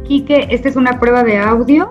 Quique, esta es una prueba de audio.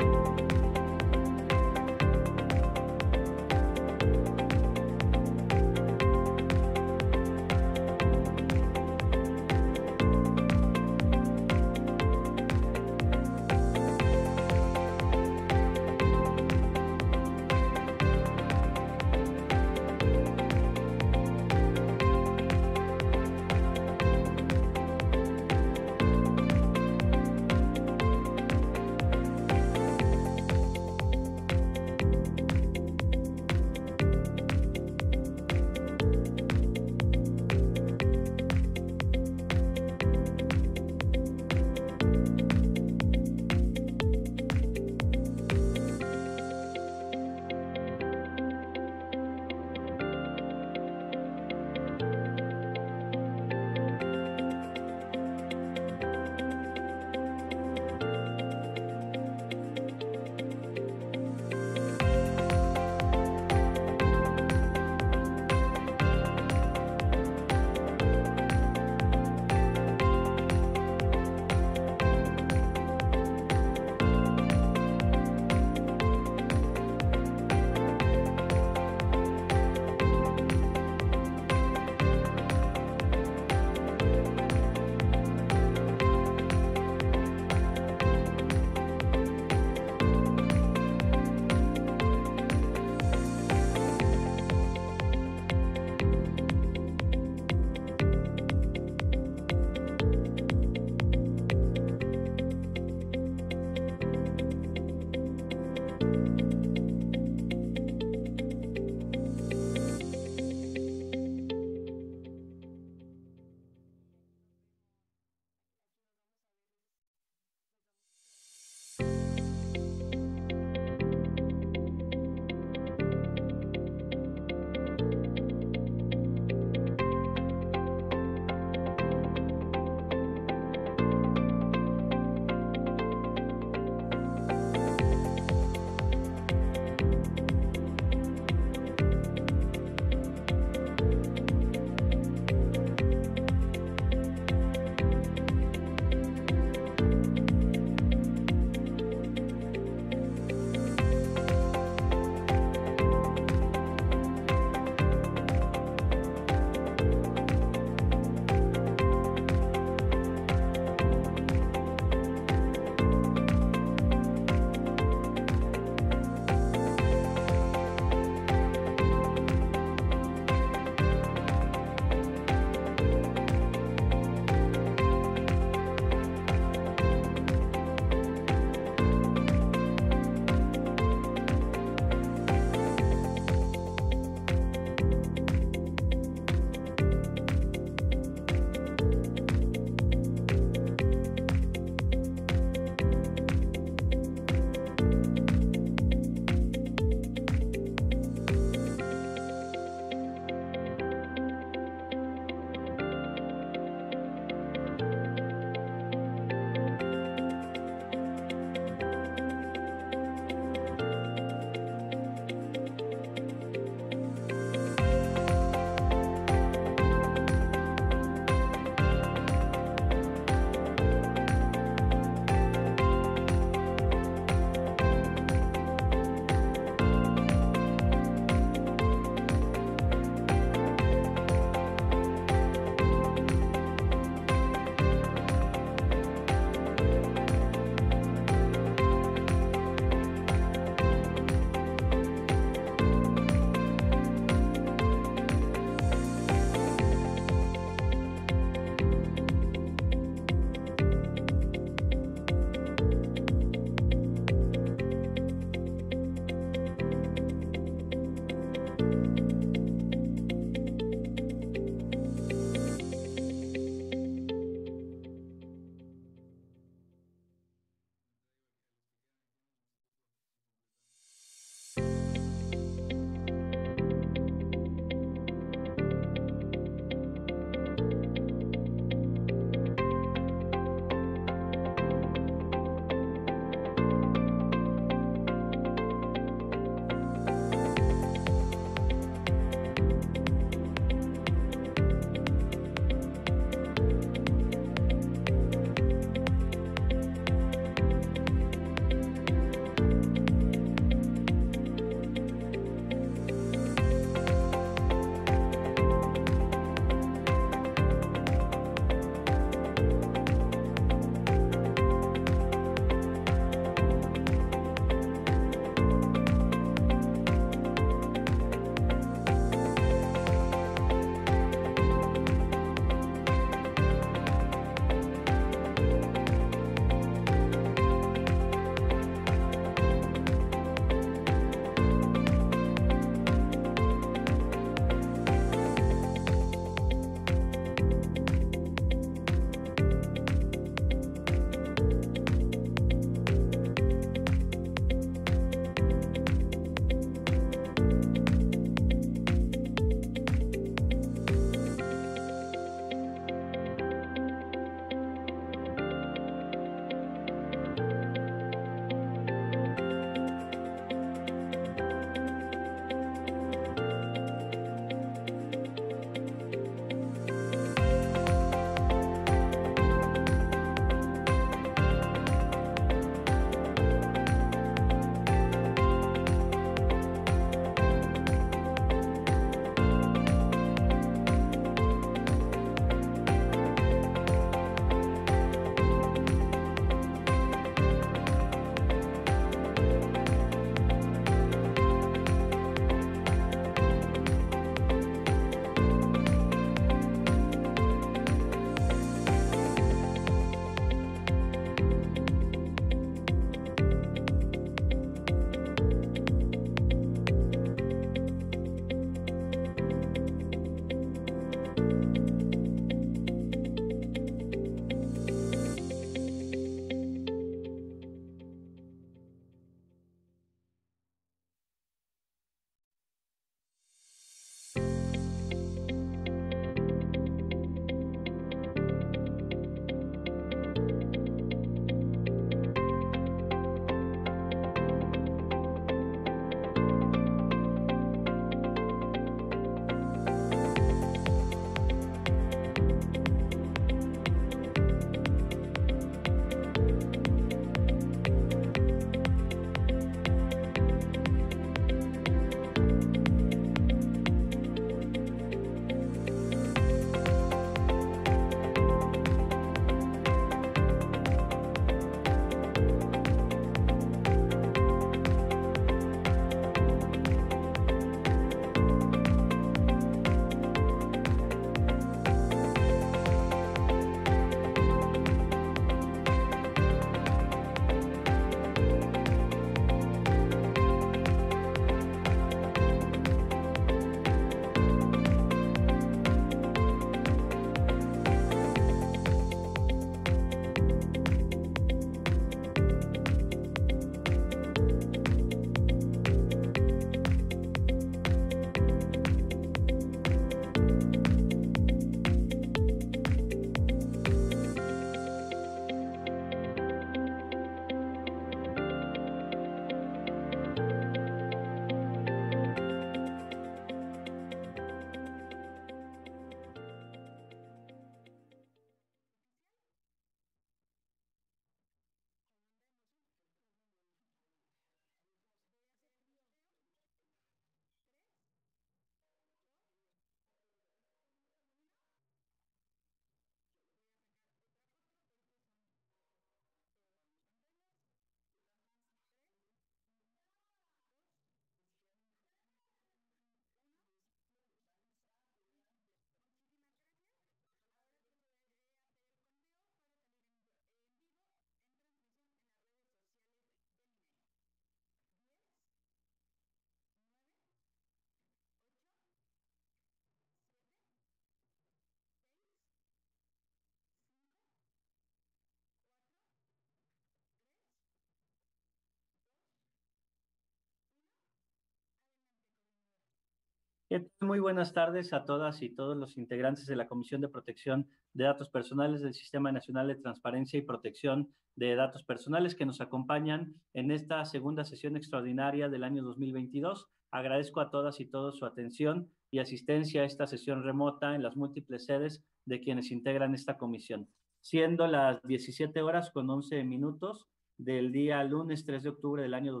Muy buenas tardes a todas y todos los integrantes de la Comisión de Protección de Datos Personales del Sistema Nacional de Transparencia y Protección de Datos Personales que nos acompañan en esta segunda sesión extraordinaria del año 2022. Agradezco a todas y todos su atención y asistencia a esta sesión remota en las múltiples sedes de quienes integran esta comisión. Siendo las 17 horas con 11 minutos del día lunes 3 de octubre del año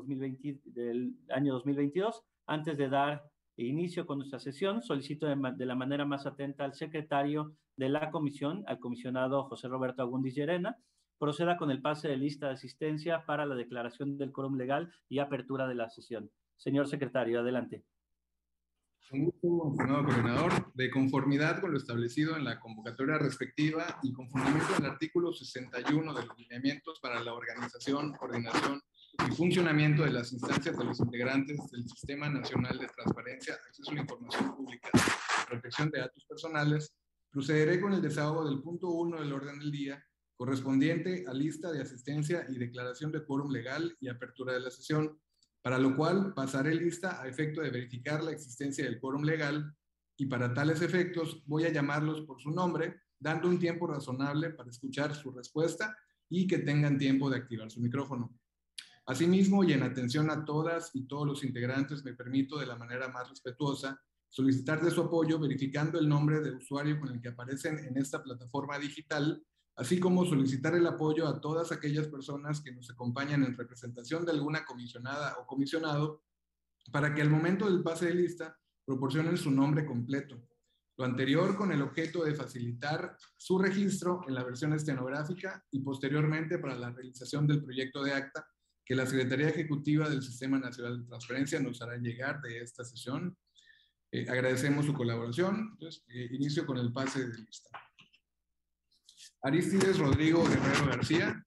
2022, antes de dar inicio con nuestra sesión, solicito de la manera más atenta al secretario de la comisión, al comisionado José Roberto Agúndiz Llerena, proceda con el pase de lista de asistencia para la declaración del quórum legal y apertura de la sesión. Señor secretario, adelante. Con gusto, estimado coordinador, de conformidad con lo establecido en la convocatoria respectiva y con fundamento en el artículo 61 de los lineamientos para la organización, coordinación y funcionamiento de las instancias de los integrantes del Sistema Nacional de Transparencia, Acceso a la Información Pública y Protección de Datos Personales, procederé con el desahogo del punto 1 del orden del día, correspondiente a lista de asistencia y declaración de quórum legal y apertura de la sesión, para lo cual pasaré lista a efecto de verificar la existencia del quórum legal y para tales efectos voy a llamarlos por su nombre, dando un tiempo razonable para escuchar su respuesta y que tengan tiempo de activar su micrófono. Asimismo, y en atención a todas y todos los integrantes, me permito de la manera más respetuosa solicitar de su apoyo verificando el nombre de usuario con el que aparecen en esta plataforma digital, así como solicitar el apoyo a todas aquellas personas que nos acompañan en representación de alguna comisionada o comisionado para que al momento del pase de lista proporcionen su nombre completo. Lo anterior con el objeto de facilitar su registro en la versión estenográfica y posteriormente para la realización del proyecto de acta que la Secretaría Ejecutiva del Sistema Nacional de Transparencia nos hará llegar de esta sesión. Agradecemos su colaboración. Entonces, inicio con el pase de lista. Arístides Rodrigo Guerrero García.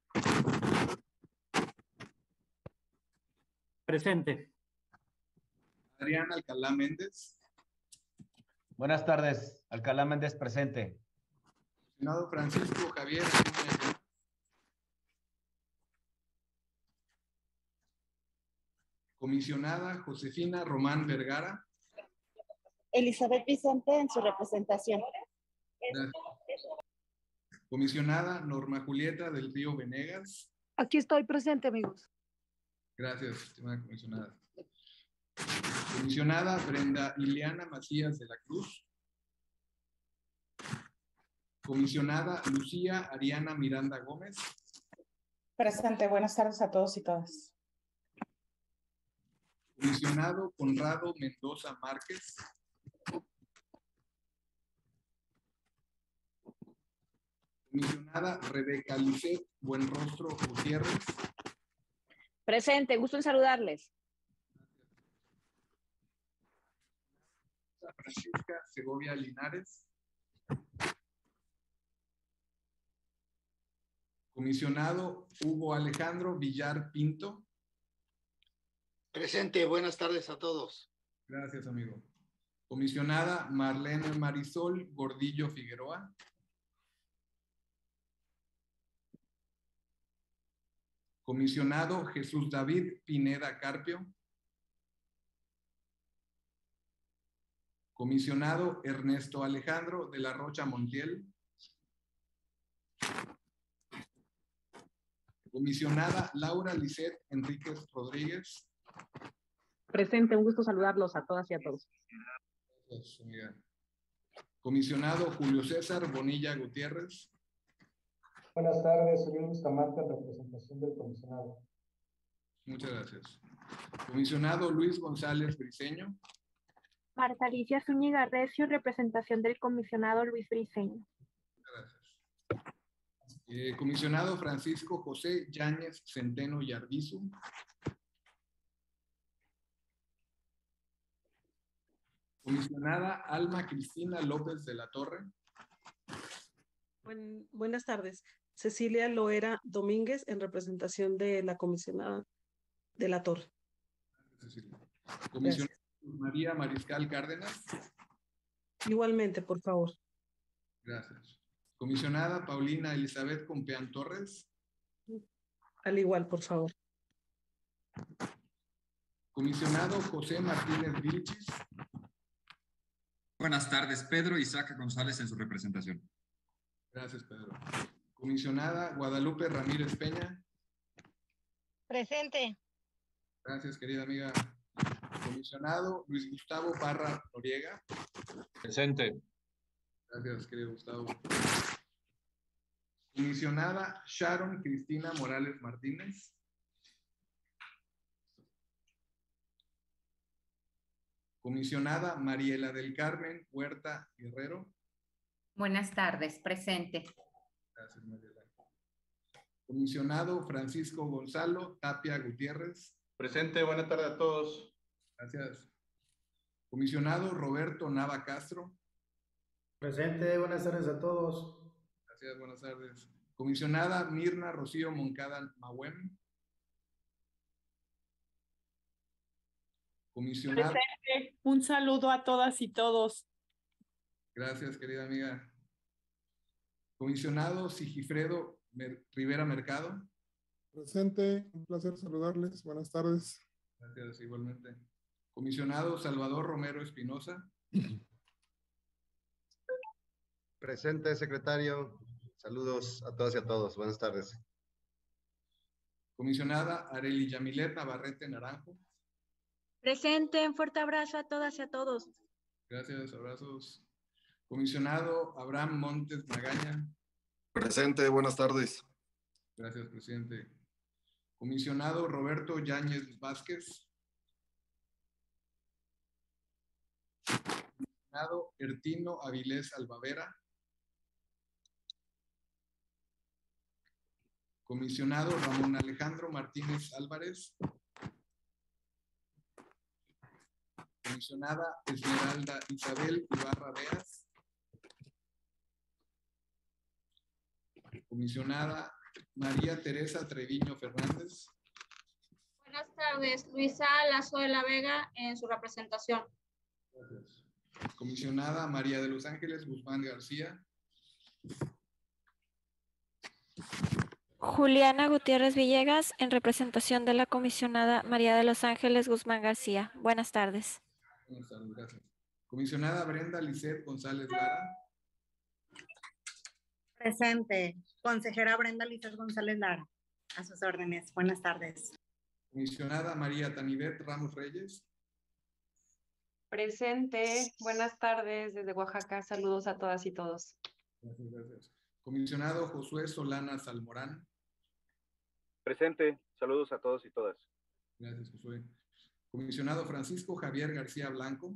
Presente. Adrián Alcalá Méndez. Buenas tardes, Alcalá Méndez presente. Senado Francisco Javier. Comisionada Josefina Román Vergara. Elizabeth Vicente en su representación. Gracias. Comisionada Norma Julieta del Río Venegas. Aquí estoy presente, amigos. Gracias, estimada comisionada. Comisionada Brenda Ileana Macías de la Cruz. Comisionada Lucía Ariana Miranda Gómez. Presente, buenas tardes a todos y todas. Comisionado Conrado Mendoza Márquez. Comisionada Rebeca Lisset Buenrostro Gutiérrez. Presente, gusto en saludarles. Francisca Segovia Linares. Comisionado Hugo Alejandro Villar Pinto. Presente, buenas tardes a todos. Gracias, amigo. Comisionada Marlene Marisol Gordillo Figueroa. Comisionado Jesús David Pineda Carpio. Comisionado Ernesto Alejandro de la Rocha Montiel. Comisionada Laura Lisset Enríquez Rodríguez. Presente, un gusto saludarlos a todas y a todos. Gracias, amiga. Comisionado Julio César Bonilla Gutiérrez. Buenas tardes, soy Luis Bustamante en representación del comisionado. Muchas gracias. Comisionado Luis González Briceño. Marta Alicia Zúñiga Recio, representación del comisionado Luis Briceño. Gracias. Comisionado Francisco José Yáñez Centeno y Arbizu. Comisionada Alma Cristina López de la Torre. Buenas tardes. Cecilia Loera Domínguez en representación de la comisionada de la Torre. Cecilia. Comisionada María Mariscal Cárdenas. Igualmente, por favor. Gracias. Comisionada Paulina Elizabeth Compeán Torres. Al igual, por favor. Comisionado José Martínez Vilchis. Buenas tardes, Pedro Isaac González en su representación. Gracias, Pedro. Comisionada Guadalupe Ramírez Peña. Presente. Gracias, querida amiga. Comisionado Luis Gustavo Parra Noriega. Presente. Gracias, querido Gustavo. Comisionada Sharon Cristina Morales Martínez. Comisionada Mariela del Carmen Huerta Guerrero. Buenas tardes, presente. Gracias, Mariela. Comisionado Francisco Gonzalo Tapia Gutiérrez. Presente, buenas tardes a todos. Gracias. Comisionado Roberto Nava Castro. Presente, buenas tardes a todos. Gracias, buenas tardes. Comisionada Mirna Rocío Moncada Mahuem. Comisionado. Presente. Un saludo a todas y todos. Gracias, querida amiga. Comisionado Sigifredo Rivera Mercado. Presente, un placer saludarles. Buenas tardes. Gracias, igualmente. Comisionado Salvador Romero Espinosa. Presente, secretario. Saludos a todas y a todos. Buenas tardes. Comisionada Arely Yamilet Navarrete Naranjo. Presente, un fuerte abrazo a todas y a todos. Gracias, abrazos. Comisionado Abraham Montes Magaña. Presente, buenas tardes. Gracias, presidente. Comisionado Roberto Yáñez Vázquez. Comisionado Ertino Avilés Albavera. Comisionado Ramón Alejandro Martínez Álvarez. Comisionada Esmeralda Isabel Ibarra Veas. Comisionada María Teresa Treviño Fernández. Buenas tardes, Luisa Lazo de la Vega en su representación. Gracias. Comisionada María de los Ángeles Guzmán García. Juliana Gutiérrez Villegas, en representación de la comisionada María de los Ángeles Guzmán García. Buenas tardes. Buenas tardes, gracias. Comisionada Brenda Lisset González Lara. Presente. Consejera Brenda Lisset González Lara. A sus órdenes. Buenas tardes. Comisionada María Tanibet Ramos Reyes. Presente. Buenas tardes desde Oaxaca. Saludos a todas y todos. Gracias, gracias. Comisionado Josué Solana Salmorán. Presente. Saludos a todos y todas. Gracias, Josué. Comisionado Francisco Javier García Blanco.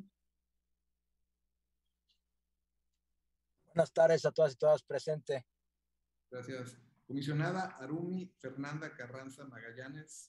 Buenas tardes a todas y todas, presente. Gracias. Comisionada Arumi Fernanda Carranza Magallanes.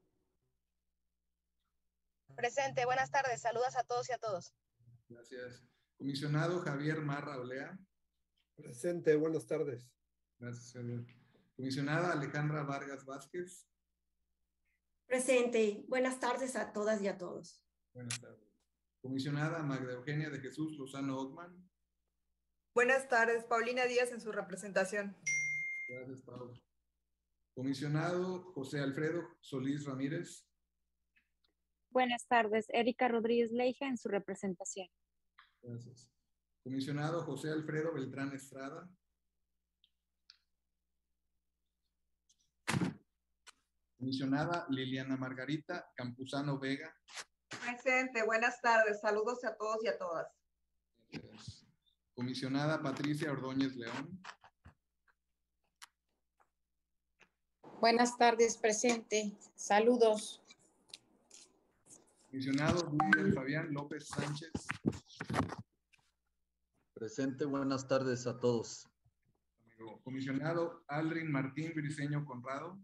Presente, buenas tardes. Saludos a todos y a todos. Gracias. Comisionado Javier Marra Olea. Presente, buenas tardes. Gracias, Javier. Comisionada Alejandra Vargas Vázquez. Presente. Buenas tardes a todas y a todos. Buenas tardes. Comisionada Magda Eugenia de Jesús Lozano Ockman. Buenas tardes, Paulina Díaz en su representación. Gracias, Pau. Comisionado José Alfredo Solís Ramírez. Buenas tardes, Erika Rodríguez Leija en su representación. Gracias. Comisionado José Alfredo Beltrán Estrada. Comisionada Liliana Margarita Campuzano Vega. Presente, buenas tardes. Saludos a todos y a todas. Gracias. Comisionada Patricia Ordóñez León. Buenas tardes, presente. Saludos. Comisionado William Fabián López Sánchez. Presente, buenas tardes a todos. Comisionado Aldrin Martín Briceño Conrado.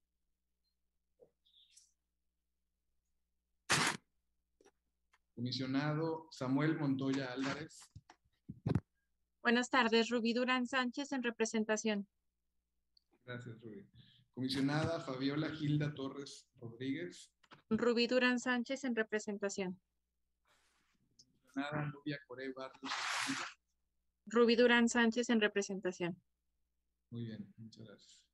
Comisionado Samuel Montoya Álvarez. Buenas tardes, Rubí Durán Sánchez en representación. Gracias, Rubí. Comisionada Fabiola Gilda Torres Rodríguez. Rubí Durán Sánchez en representación. Comisionada Nubia Coré Barrios. Rubí Durán Sánchez en representación. Muy bien, muchas gracias.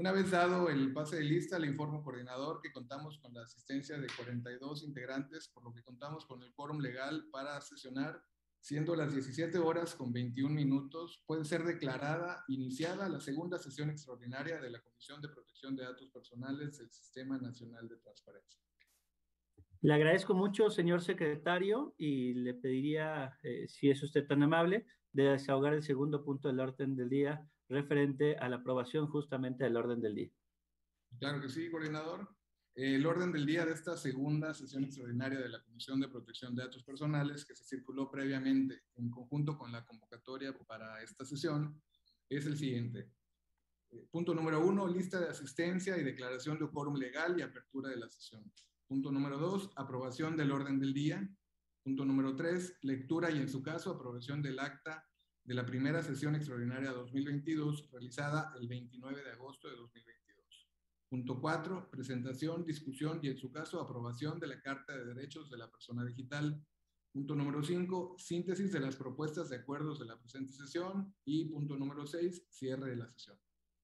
Una vez dado el pase de lista, le informo, coordinador, que contamos con la asistencia de 42 integrantes, por lo que contamos con el quórum legal para sesionar, siendo las 17 horas con 21 minutos. Puede ser declarada iniciada la segunda sesión extraordinaria de la Comisión de Protección de Datos Personales del Sistema Nacional de Transparencia. Le agradezco mucho, señor secretario, y le pediría, si es usted tan amable, de desahogar el segundo punto del orden del día referente a la aprobación justamente del orden del día. Claro que sí, coordinador. El orden del día de esta segunda sesión extraordinaria de la Comisión de Protección de Datos Personales, que se circuló previamente en conjunto con la convocatoria para esta sesión, es el siguiente. Punto número 1, lista de asistencia y declaración de quórum legal y apertura de la sesión. Punto número 2, aprobación del orden del día. Punto número 3, lectura y en su caso aprobación del acta de la primera sesión extraordinaria 2022 realizada el 29 de agosto de 2022. Punto 4, presentación, discusión y en su caso aprobación de la Carta de Derechos de la Persona Digital. Punto número 5, síntesis de las propuestas de acuerdos de la presente sesión. Y punto número 6, cierre de la sesión.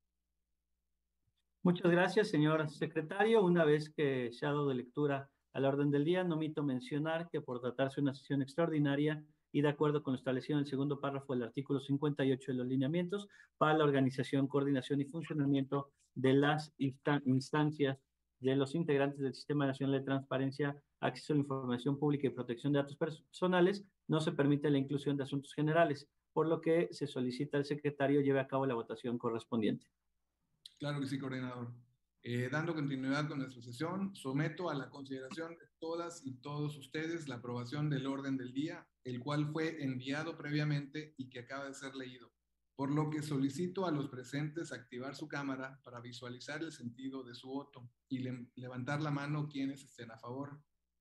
Muchas gracias, señor secretario. Una vez que se ha dado lectura al orden del día, no omito mencionar que por tratarse de una sesión extraordinaria y de acuerdo con lo establecido en el segundo párrafo del artículo 58 de los lineamientos para la organización, coordinación y funcionamiento de las instancias de los integrantes del Sistema Nacional de Transparencia, Acceso a la Información Pública y Protección de Datos Personales, no se permite la inclusión de asuntos generales, por lo que se solicita al secretario lleve a cabo la votación correspondiente. Claro que sí, coordinador. Dando continuidad con nuestra sesión, someto a la consideración de todas y todos ustedes la aprobación del orden del día, el cual fue enviado previamente y que acaba de ser leído, por lo que solicito a los presentes activar su cámara para visualizar el sentido de su voto y levantar la mano quienes estén a favor.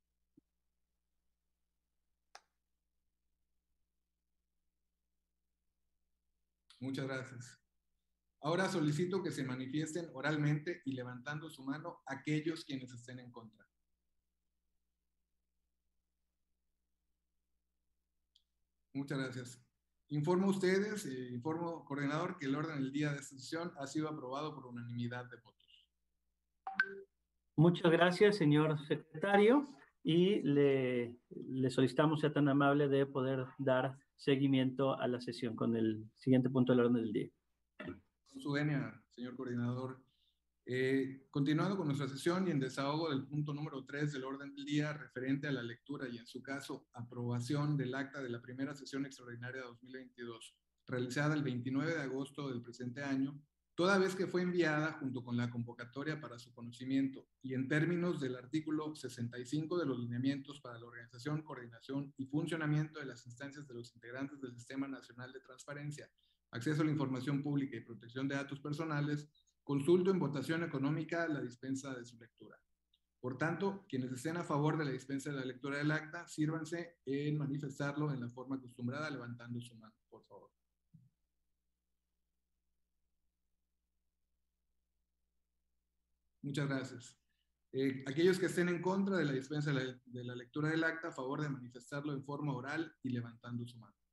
Muchas gracias. Ahora solicito que se manifiesten oralmente y levantando su mano aquellos quienes estén en contra. Muchas gracias. Informo a ustedes, informo, coordinador, que el orden del día de esta sesión ha sido aprobado por unanimidad de votos. Muchas gracias, señor secretario, y le solicitamos sea tan amable de poder dar seguimiento a la sesión con el siguiente punto del orden del día. Con su venia, señor coordinador. Continuando con nuestra sesión y en desahogo del punto número 3 del orden del día referente a la lectura y en su caso aprobación del acta de la primera sesión extraordinaria de 2022 realizada el 29 de agosto del presente año, toda vez que fue enviada junto con la convocatoria para su conocimiento y en términos del artículo 65 de los lineamientos para la organización, coordinación y funcionamiento de las instancias de los integrantes del Sistema Nacional de Transparencia, Acceso a la Información Pública y Protección de Datos Personales, consulto en votación económica la dispensa de su lectura. Por tanto, quienes estén a favor de la dispensa de la lectura del acta, sírvanse en manifestarlo en la forma acostumbrada, levantando su mano, por favor. Muchas gracias. Aquellos que estén en contra de la dispensa de la lectura del acta, a favor de manifestarlo en forma oral y levantando su mano.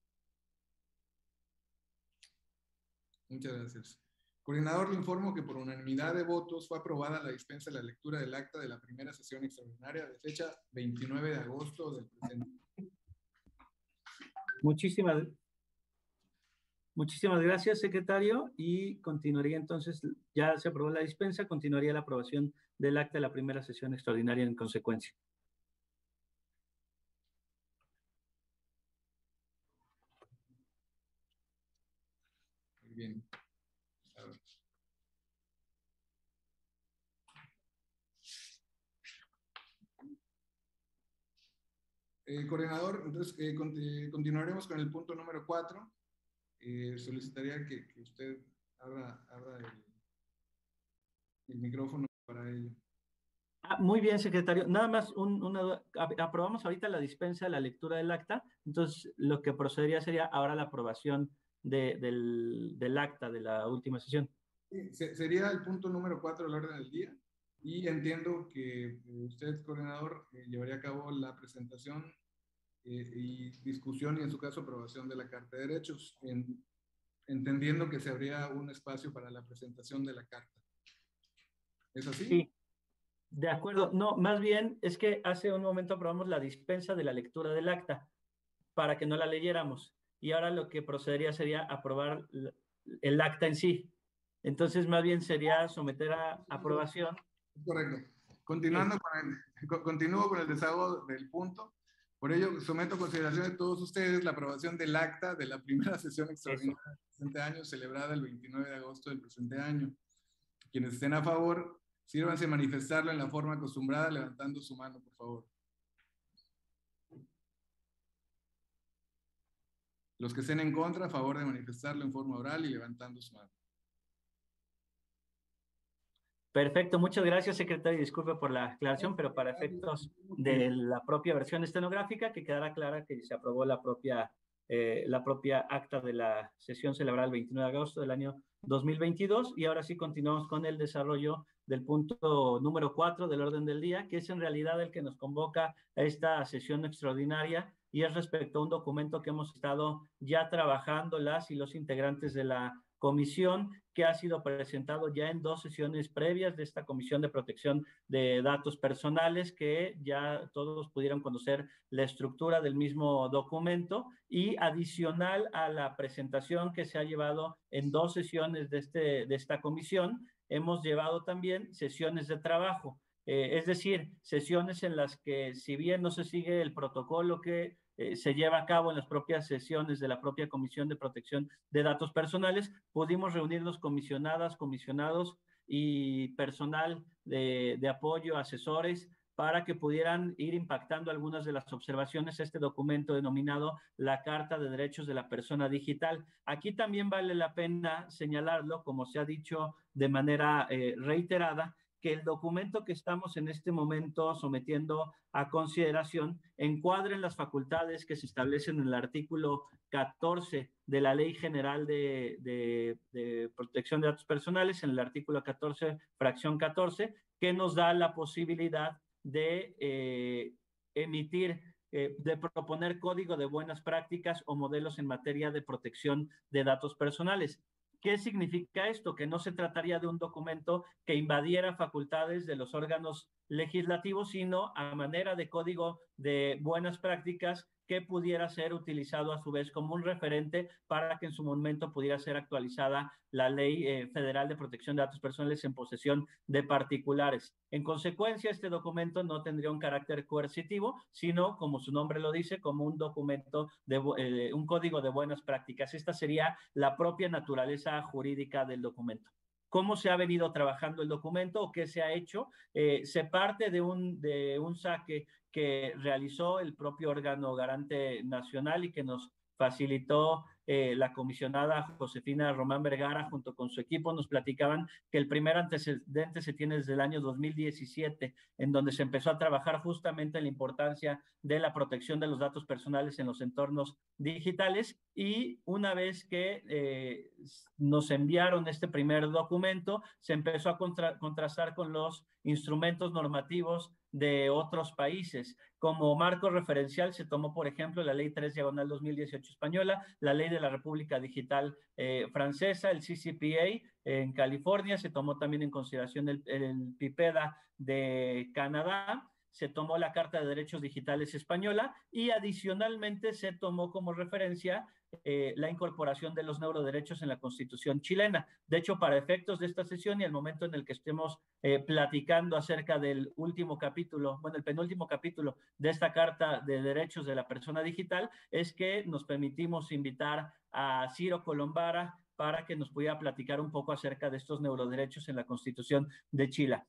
Muchas gracias. Coordinador, le informo que por unanimidad de votos fue aprobada la dispensa de la lectura del acta de la primera sesión extraordinaria de fecha 29 de agosto del presente. Muchísimas gracias, secretario, y continuaría entonces, ya se aprobó la dispensa, continuaría la aprobación del acta de la primera sesión extraordinaria en consecuencia. Muy bien. Coordinador, entonces continuaremos con el punto número 4. Solicitaría que usted abra el micrófono para ello. Muy bien, secretario. Nada más aprobamos ahorita la dispensa de la lectura del acta, entonces lo que procedería sería ahora la aprobación del acta de la última sesión. Sí, sería el punto número 4 del orden del día y entiendo que usted, coordinador, llevaría a cabo la presentación y discusión y en su caso aprobación de la Carta de Derechos, entendiendo que se abría un espacio para la presentación de la Carta. ¿Es así? Sí, de acuerdo. No, más bien es que hace un momento aprobamos la dispensa de la lectura del acta para que no la leyéramos. Y ahora lo que procedería sería aprobar el acta en sí. Entonces, más bien sería someter a aprobación. Correcto. Continúo con el desahogo del punto. Por ello, someto a consideración de todos ustedes la aprobación del acta de la primera sesión extraordinaria del presente año, celebrada el 29 de agosto del presente año. Quienes estén a favor, sírvanse a manifestarlo en la forma acostumbrada, levantando su mano, por favor. Los que estén en contra, a favor de manifestarlo en forma oral y levantando su mano. Perfecto, muchas gracias, secretario. Disculpe por la aclaración, pero para efectos de la propia versión estenográfica, que quedará clara que se aprobó la propia acta de la sesión celebrada el 29 de agosto del año 2022. Y ahora sí continuamos con el desarrollo del punto número 4 del orden del día, que es en realidad el que nos convoca a esta sesión extraordinaria y es respecto a un documento que hemos estado ya trabajando las y los integrantes de la comisión, que ha sido presentado ya en 2 sesiones previas de esta Comisión de Protección de Datos Personales, que ya todos pudieron conocer la estructura del mismo documento, y adicional a la presentación que se ha llevado en 2 sesiones de esta comisión, hemos llevado también sesiones de trabajo, es decir, sesiones en las que, si bien no se sigue el protocolo que se lleva a cabo en las propias sesiones de la propia Comisión de Protección de Datos Personales, pudimos reunirnos comisionadas, comisionados y personal de apoyo, asesores, para que pudieran ir impactando algunas de las observaciones a este documento denominado la Carta de Derechos de la Persona Digital. Aquí también vale la pena señalarlo, como se ha dicho de manera reiterada, que el documento que estamos en este momento sometiendo a consideración encuadre en las facultades que se establecen en el artículo 14 de la Ley General de Protección de Datos Personales, en el artículo 14, fracción 14, que nos da la posibilidad de emitir, de proponer código de buenas prácticas o modelos en materia de protección de datos personales. ¿Qué significa esto? Que no se trataría de un documento que invadiera facultades de los órganos legislativos, sino a manera de código de buenas prácticas que pudiera ser utilizado a su vez como un referente para que en su momento pudiera ser actualizada la Ley Federal de Protección de Datos Personales en posesión de particulares. En consecuencia, este documento no tendría un carácter coercitivo, sino, como su nombre lo dice, como un documento, un código de buenas prácticas. Esta sería la propia naturaleza jurídica del documento. ¿Cómo se ha venido trabajando el documento o qué se ha hecho? Se parte de un saque que realizó el propio órgano garante nacional y que nos facilitó la comisionada Josefina Román Vergara junto con su equipo. Nos platicaban que el primer antecedente se tiene desde el año 2017, en donde se empezó a trabajar justamente en la importancia de la protección de los datos personales en los entornos digitales, y una vez que nos enviaron este primer documento, se empezó a contrastar con los instrumentos normativos de otros países. Como marco referencial se tomó, por ejemplo, la Ley 3/2018 española, la Ley de la República Digital francesa, el CCPA en California, se tomó también en consideración el PIPEDA de Canadá, se tomó la Carta de Derechos Digitales española y adicionalmente se tomó como referencia la incorporación de los neuroderechos en la Constitución chilena. De hecho, para efectos de esta sesión y el momento en el que estemos platicando acerca del último capítulo, bueno, el penúltimo capítulo de esta Carta de Derechos de la Persona Digital, es que nos permitimos invitar a Ciro Colombara para que nos pudiera platicar un poco acerca de estos neuroderechos en la Constitución de Chile.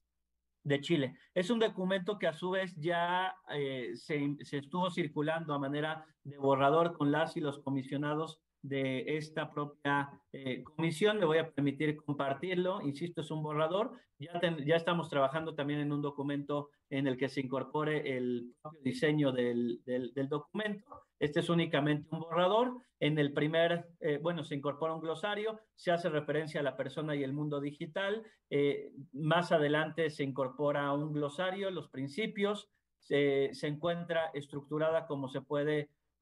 Es un documento que a su vez ya se estuvo circulando a manera de borrador con las y los comisionados de esta propia comisión. Me voy a permitir compartirlo. Insisto, es un borrador. Ya estamos trabajando también en un documento en el que se incorpore el propio diseño del documento. Este es únicamente un borrador. En el primer, se incorpora un glosario, se hace referencia a la persona y el mundo digital. Más adelante se incorpora un glosario, los principios. Se encuentra estructurada como se puede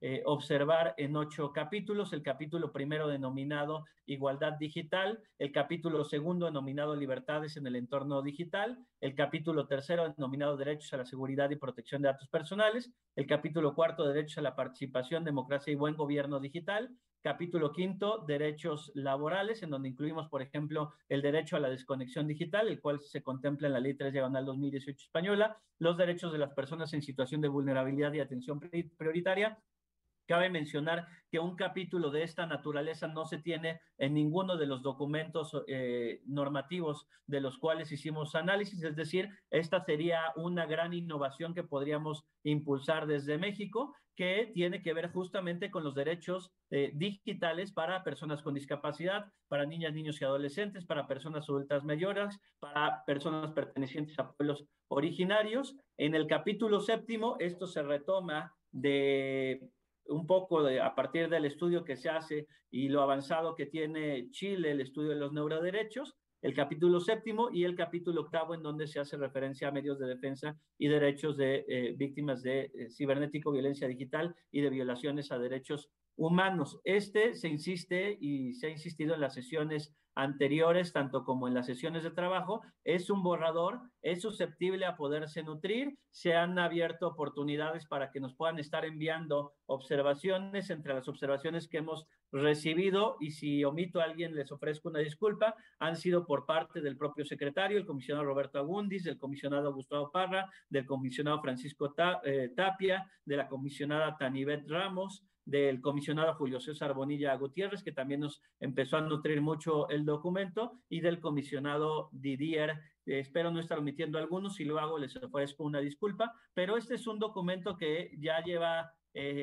observar en 8 capítulos. El capítulo primero denominado Igualdad Digital, el capítulo segundo denominado Libertades en el entorno digital, el capítulo tercero denominado Derechos a la seguridad y protección de datos personales, el capítulo cuarto Derechos a la participación, democracia y buen gobierno digital, capítulo quinto, derechos laborales, en donde incluimos, por ejemplo, el derecho a la desconexión digital, el cual se contempla en la Ley 3/2018 española, los derechos de las personas en situación de vulnerabilidad y atención prioritaria. Cabe mencionar que un capítulo de esta naturaleza no se tiene en ninguno de los documentos normativos de los cuales hicimos análisis, es decir, esta sería una gran innovación que podríamos impulsar desde México, que tiene que ver justamente con los derechos digitales para personas con discapacidad, para niñas, niños y adolescentes, para personas adultas mayores, para personas pertenecientes a pueblos originarios. En el capítulo séptimo, esto se retoma de un poco a partir del estudio que se hace y lo avanzado que tiene Chile, el estudio de los neuroderechos, el capítulo séptimo y el capítulo octavo, en donde se hace referencia a medios de defensa y derechos de víctimas de cibernético, violencia digital y de violaciones a derechos humanos. Se insiste y se ha insistido en las sesiones anteriores, tanto como en las sesiones de trabajo, es un borrador, es susceptible a poderse nutrir, se han abierto oportunidades para que nos puedan estar enviando observaciones. Entre las observaciones que hemos recibido, y si omito a alguien les ofrezco una disculpa, han sido por parte del propio secretario, el comisionado Roberto Agundis, del comisionado Gustavo Parra, del comisionado Francisco Tapia, de la comisionada Tanibet Ramos, del comisionado Julio César Bonilla Gutiérrez, que también nos empezó a nutrir mucho el documento, y del comisionado Didier. Espero no estar omitiendo algunos, si lo hago les ofrezco una disculpa, pero este es un documento que ya lleva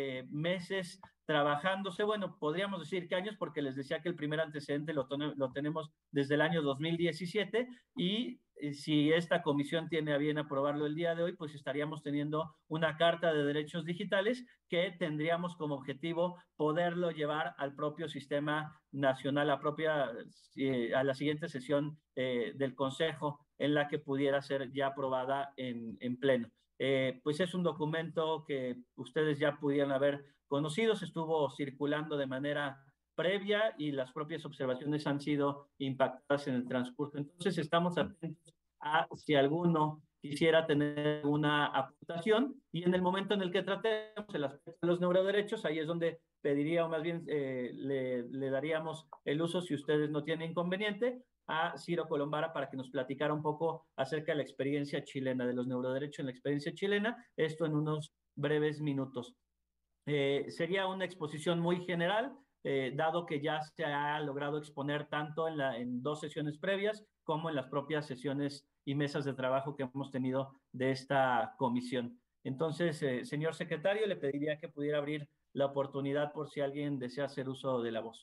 meses trabajándose, bueno, podríamos decir que años, porque les decía que el primer antecedente lo tenemos desde el año 2017, y si esta comisión tiene a bien aprobarlo el día de hoy, pues estaríamos teniendo una carta de derechos digitales que tendríamos como objetivo poderlo llevar al propio sistema nacional, a la siguiente sesión del Consejo, en la que pudiera ser ya aprobada en pleno. Pues es un documento que ustedes ya pudieran haber conocido, se estuvo circulando de manera previa y las propias observaciones han sido impactadas en el transcurso. Entonces estamos atentos a si alguno quisiera tener una aportación, y en el momento en el que tratemos el aspecto de los neuroderechos, ahí es donde pediría, o más bien le daríamos el uso, si ustedes no tienen inconveniente, a Ciro Colombara para que nos platicara un poco acerca de la experiencia chilena, de los neuroderechos en la experiencia chilena, esto en unos breves minutos. Sería una exposición muy general, dado que ya se ha logrado exponer tanto en 2 sesiones previas como en las propias sesiones y mesas de trabajo que hemos tenido de esta comisión. Entonces, señor secretario, le pediría que pudiera abrir la oportunidad por si alguien desea hacer uso de la voz.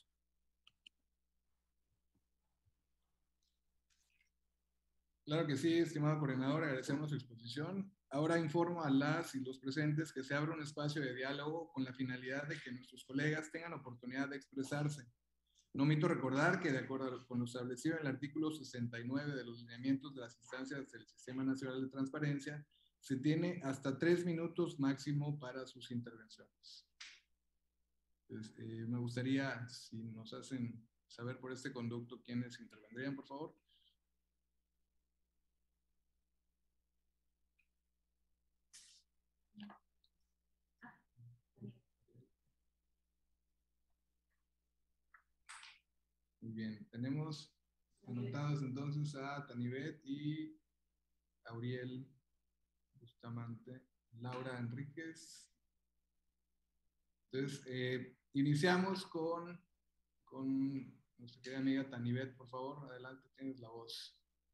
Claro que sí, estimado coordinador, agradecemos su exposición. Ahora informo a las y los presentes que se abre un espacio de diálogo con la finalidad de que nuestros colegas tengan oportunidad de expresarse. No omito recordar que, de acuerdo con lo establecido en el artículo 69 de los lineamientos de las instancias del Sistema Nacional de Transparencia, se tiene hasta 3 minutos máximo para sus intervenciones. Entonces, me gustaría, si nos hacen saber por este conducto quiénes intervendrían, por favor. Muy bien, tenemos anotados entonces a Tanibet y Auriel Bustamante, Laura Enríquez. Entonces, iniciamos con nuestra querida amiga Tanibet, por favor, adelante, tienes la voz.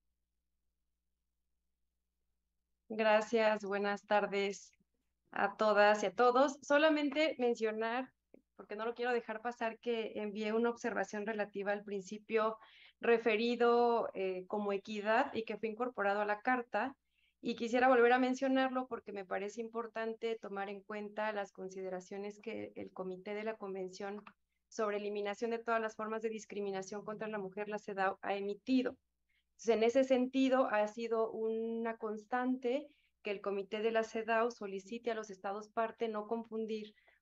Gracias, buenas tardes a todas y a todos. Solamente mencionar, porque no lo quiero dejar pasar, que envié una observación relativa al principio referido como equidad y que fue incorporado a la carta, y quisiera volver a mencionarlo porque me parece importante tomar en cuenta las consideraciones que el Comité de la Convención sobre Eliminación de todas las formas de discriminación contra la mujer, la CEDAW, ha emitido. Entonces, en ese sentido, ha sido una constante que el Comité de la CEDAW solicite a los estados parte no confundir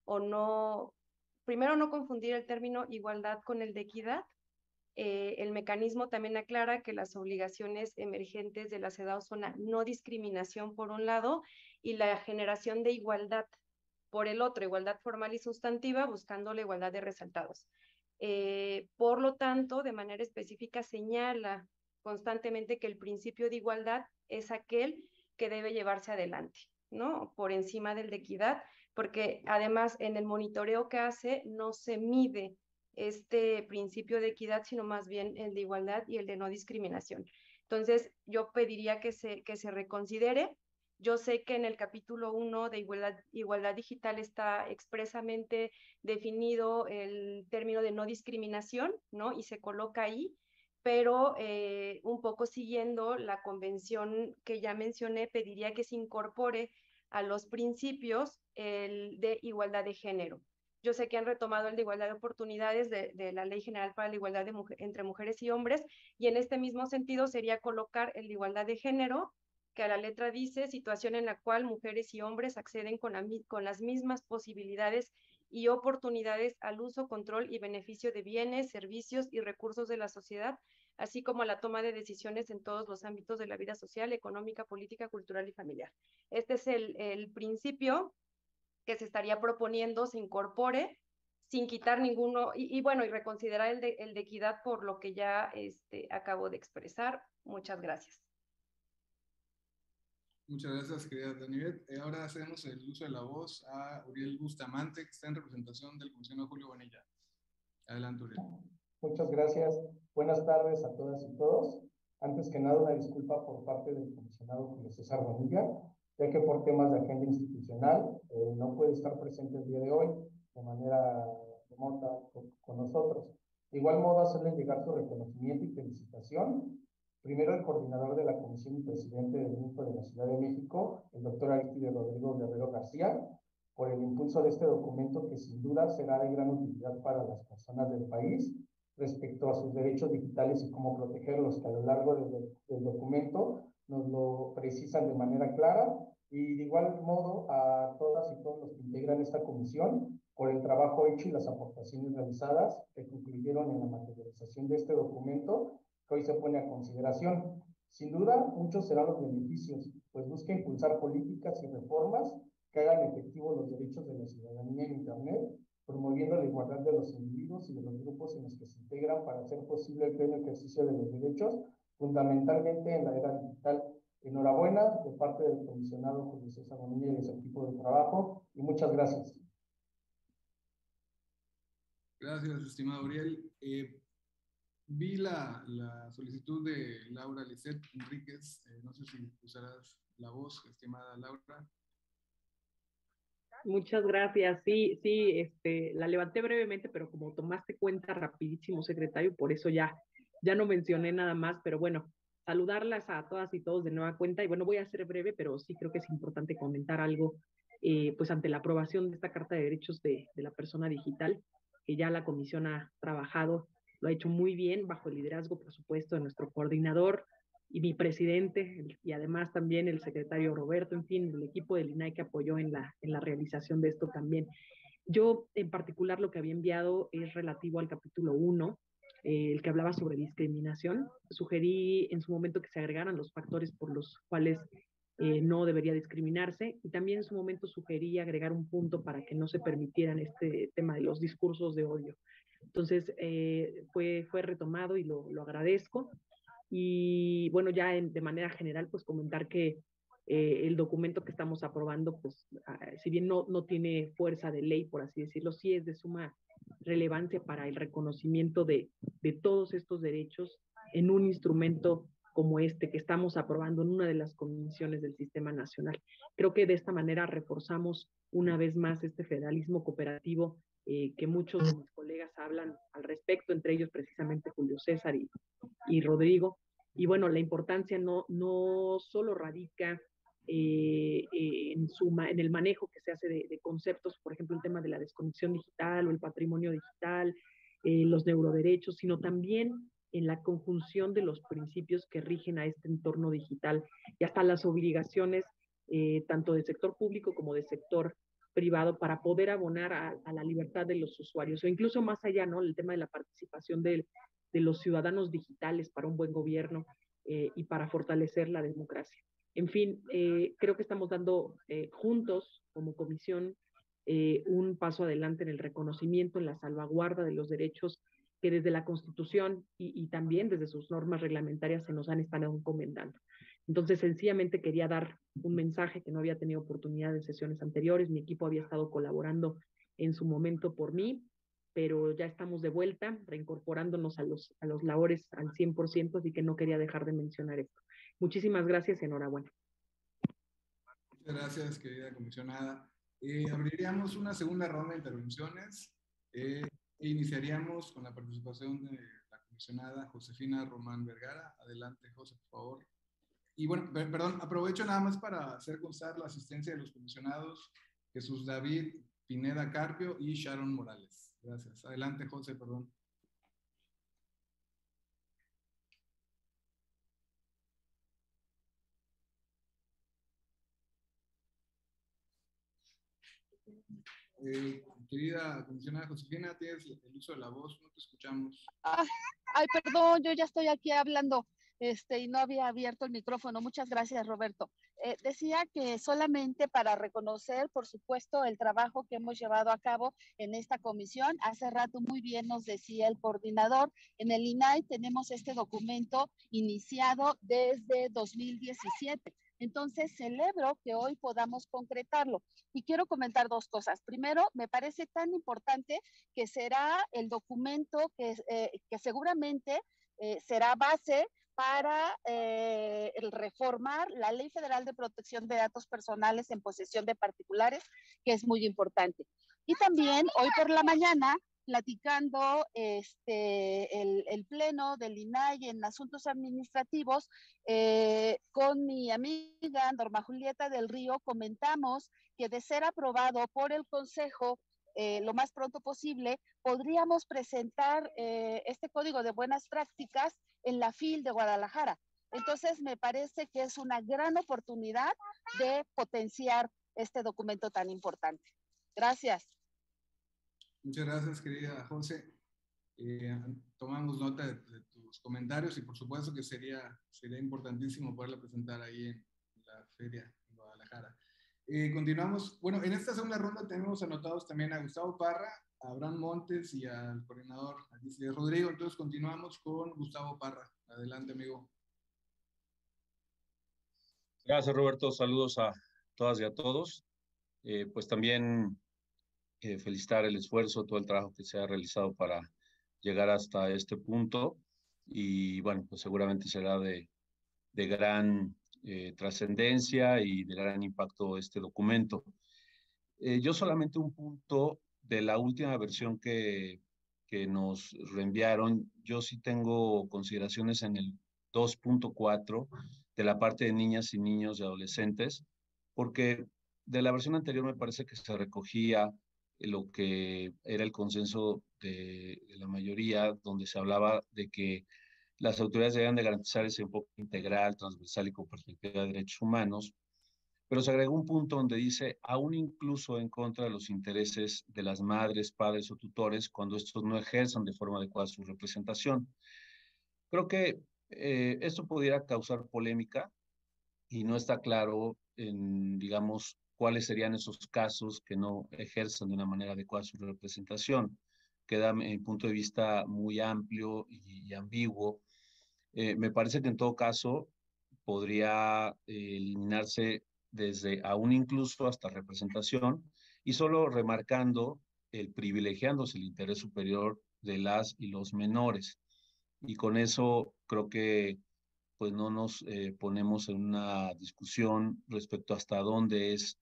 o no, primero no confundir el término igualdad con el de equidad. El mecanismo también aclara que las obligaciones emergentes de la CEDAW son la no discriminación por un lado y la generación de igualdad por el otro, igualdad formal y sustantiva, buscando la igualdad de resultados. Por lo tanto, de manera específica señala constantemente que el principio de igualdad es aquel que debe llevarse adelante, ¿no? Por encima del de equidad, porque además en el monitoreo que hace no se mide este principio de equidad, sino más bien el de igualdad y el de no discriminación. Entonces, yo pediría que se reconsidere. Yo sé que en el capítulo 1 de igualdad digital está expresamente definido el término de no discriminación, ¿no? Y se coloca ahí, pero un poco siguiendo la convención que ya mencioné, pediría que se incorpore a los principios el de igualdad de género. Yo sé que han retomado el de igualdad de oportunidades de la Ley General para la Igualdad entre Mujeres y Hombres, y en este mismo sentido sería colocar el de igualdad de género, que a la letra dice situación en la cual mujeres y hombres acceden con las mismas posibilidades y oportunidades al uso, control y beneficio de bienes, servicios y recursos de la sociedad, así como a la toma de decisiones en todos los ámbitos de la vida social, económica, política, cultural y familiar. Este es el principio que se estaría proponiendo se incorpore sin quitar ninguno, y bueno, y reconsiderar el de equidad por lo que ya acabo de expresar. Muchas gracias. Muchas gracias, querida Daniel. Ahora hacemos el uso de la voz a Uriel Bustamante, que está en representación del comisionado Julio Bonilla. Adelante, Uriel. Muchas gracias. Buenas tardes a todas y todos. Antes que nada, una disculpa por parte del comisionado Julio César Bonilla, ya que por temas de agenda institucional no puede estar presente el día de hoy de manera remota con nosotros. De igual modo, hacerle llegar su reconocimiento y felicitación. Primero, el coordinador de la Comisión y presidente del MINFO de la Ciudad de México, el doctor Aristides Rodrigo Guerrero García, por el impulso de este documento que sin duda será de gran utilidad para las personas del país respecto a sus derechos digitales y cómo protegerlos, que a lo largo del documento nos lo precisan de manera clara, y de igual modo a todas y todos los que integran esta comisión por el trabajo hecho y las aportaciones realizadas que concluyeron en la materialización de este documento que hoy se pone a consideración. Sin duda, muchos serán los beneficios, pues busca impulsar políticas y reformas que hagan efectivos los derechos de la ciudadanía en Internet, promoviendo la igualdad de los individuos y de los grupos en los que se integran para hacer posible el pleno ejercicio de los derechos, fundamentalmente en la era digital. Enhorabuena de parte del comisionado Julio César Bonilla y de su equipo de trabajo, y muchas gracias. Gracias, estimado Uriel. Vi la solicitud de Laura Lisset Enríquez. No sé si usarás la voz, estimada Laura. Muchas gracias. Sí, la levanté brevemente, pero como tomaste cuenta rapidísimo, secretario, por eso ya no mencioné nada más, pero bueno, saludarlas a todas y todos de nueva cuenta. Y bueno, voy a ser breve, pero sí creo que es importante comentar algo, pues ante la aprobación de esta Carta de Derechos de la Persona Digital, que ya la comisión ha trabajado, lo ha hecho muy bien, bajo el liderazgo, por supuesto, de nuestro coordinador y mi presidente, y además también el secretario Roberto, en fin, el equipo del INAI que apoyó en la realización de esto también. Yo, en particular, lo que había enviado es relativo al capítulo 1, el que hablaba sobre discriminación. Sugerí en su momento que se agregaran los factores por los cuales no debería discriminarse, y también en su momento sugerí agregar un punto para que no se permitieran este tema de los discursos de odio. Entonces, fue retomado y lo agradezco. Y bueno, ya de manera general, pues comentar que el documento que estamos aprobando, pues si bien no tiene fuerza de ley, por así decirlo, sí es de suma relevancia para el reconocimiento de todos estos derechos en un instrumento como este que estamos aprobando en una de las comisiones del Sistema Nacional. Creo que de esta manera reforzamos una vez más este federalismo cooperativo que muchos de mis colegas hablan al respecto, entre ellos precisamente Julio César y Rodrigo. Y bueno, la importancia no solo radica en el manejo que se hace de conceptos, por ejemplo, el tema de la desconexión digital o el patrimonio digital, los neuroderechos, sino también en la conjunción de los principios que rigen a este entorno digital y hasta las obligaciones tanto del sector público como del sector privado para poder abonar a la libertad de los usuarios, o incluso más allá, ¿no? El tema de la participación de los ciudadanos digitales para un buen gobierno y para fortalecer la democracia. En fin, creo que estamos dando juntos, como comisión, un paso adelante en el reconocimiento, en la salvaguarda de los derechos que desde la Constitución y también desde sus normas reglamentarias se nos han estado encomendando. Entonces, sencillamente quería dar un mensaje que no había tenido oportunidad en sesiones anteriores. Mi equipo había estado colaborando en su momento por mí, pero ya estamos de vuelta, reincorporándonos a los labores al 100%, así que no quería dejar de mencionar esto. Muchísimas gracias y enhorabuena. Muchas gracias, querida comisionada. Abriríamos una segunda ronda de intervenciones e iniciaríamos con la participación de la comisionada Josefina Román Vergara. Adelante, José, por favor. Y bueno, perdón, aprovecho nada más para hacer constar la asistencia de los comisionados Jesús David Pineda Carpio y Sharon Morales. Gracias. Adelante, José, perdón. Querida comisionada Josefina, tienes el uso de la voz, no te escuchamos. Ay, perdón, yo ya estoy aquí hablando y no había abierto el micrófono. Muchas gracias, Roberto. Decía que solamente para reconocer, por supuesto, el trabajo que hemos llevado a cabo en esta comisión. Hace rato muy bien nos decía el coordinador, en el INAI tenemos este documento iniciado desde 2017. Entonces, celebro que hoy podamos concretarlo. Y quiero comentar dos cosas. Primero, me parece tan importante que será el documento que seguramente será base para reformar la Ley Federal de Protección de Datos Personales en posesión de particulares, que es muy importante. Y también, hoy por la mañana, platicando el pleno del INAI en asuntos administrativos, con mi amiga Norma Julieta del Río, comentamos que de ser aprobado por el Consejo lo más pronto posible, podríamos presentar este código de buenas prácticas en la FIL de Guadalajara. Entonces, me parece que es una gran oportunidad de potenciar este documento tan importante. Gracias. Muchas gracias, querida José. Tomamos nota de tus comentarios y por supuesto que sería importantísimo poderla presentar ahí en la feria en Guadalajara. Continuamos. Bueno, en esta segunda ronda tenemos anotados también a Gustavo Parra, a Abraham Montes y al coordinador Alicia Rodrigo. Entonces continuamos con Gustavo Parra. Adelante, amigo. Gracias, Roberto. Saludos a todas y a todos. Pues también felicitar el esfuerzo, todo el trabajo que se ha realizado para llegar hasta este punto. Y bueno, pues seguramente será de gran trascendencia y de gran impacto este documento. Yo solamente un punto de la última versión que nos reenviaron. Yo sí tengo consideraciones en el 2.4 de la parte de niñas y niños y adolescentes, porque de la versión anterior me parece que se recogía lo que era el consenso de la mayoría, donde se hablaba de que las autoridades debían de garantizar ese enfoque integral, transversal y con perspectiva de derechos humanos, pero se agregó un punto donde dice, aún incluso en contra de los intereses de las madres, padres o tutores, cuando estos no ejerzan de forma adecuada su representación. Creo que esto pudiera causar polémica y no está claro digamos, cuáles serían esos casos que no ejerzan de una manera adecuada su representación. Queda, en mi punto de vista, muy amplio y ambiguo. Me parece que en todo caso podría eliminarse desde aún incluso hasta representación y solo remarcando privilegiándose el interés superior de las y los menores. Y con eso creo que pues no nos ponemos en una discusión respecto hasta dónde es,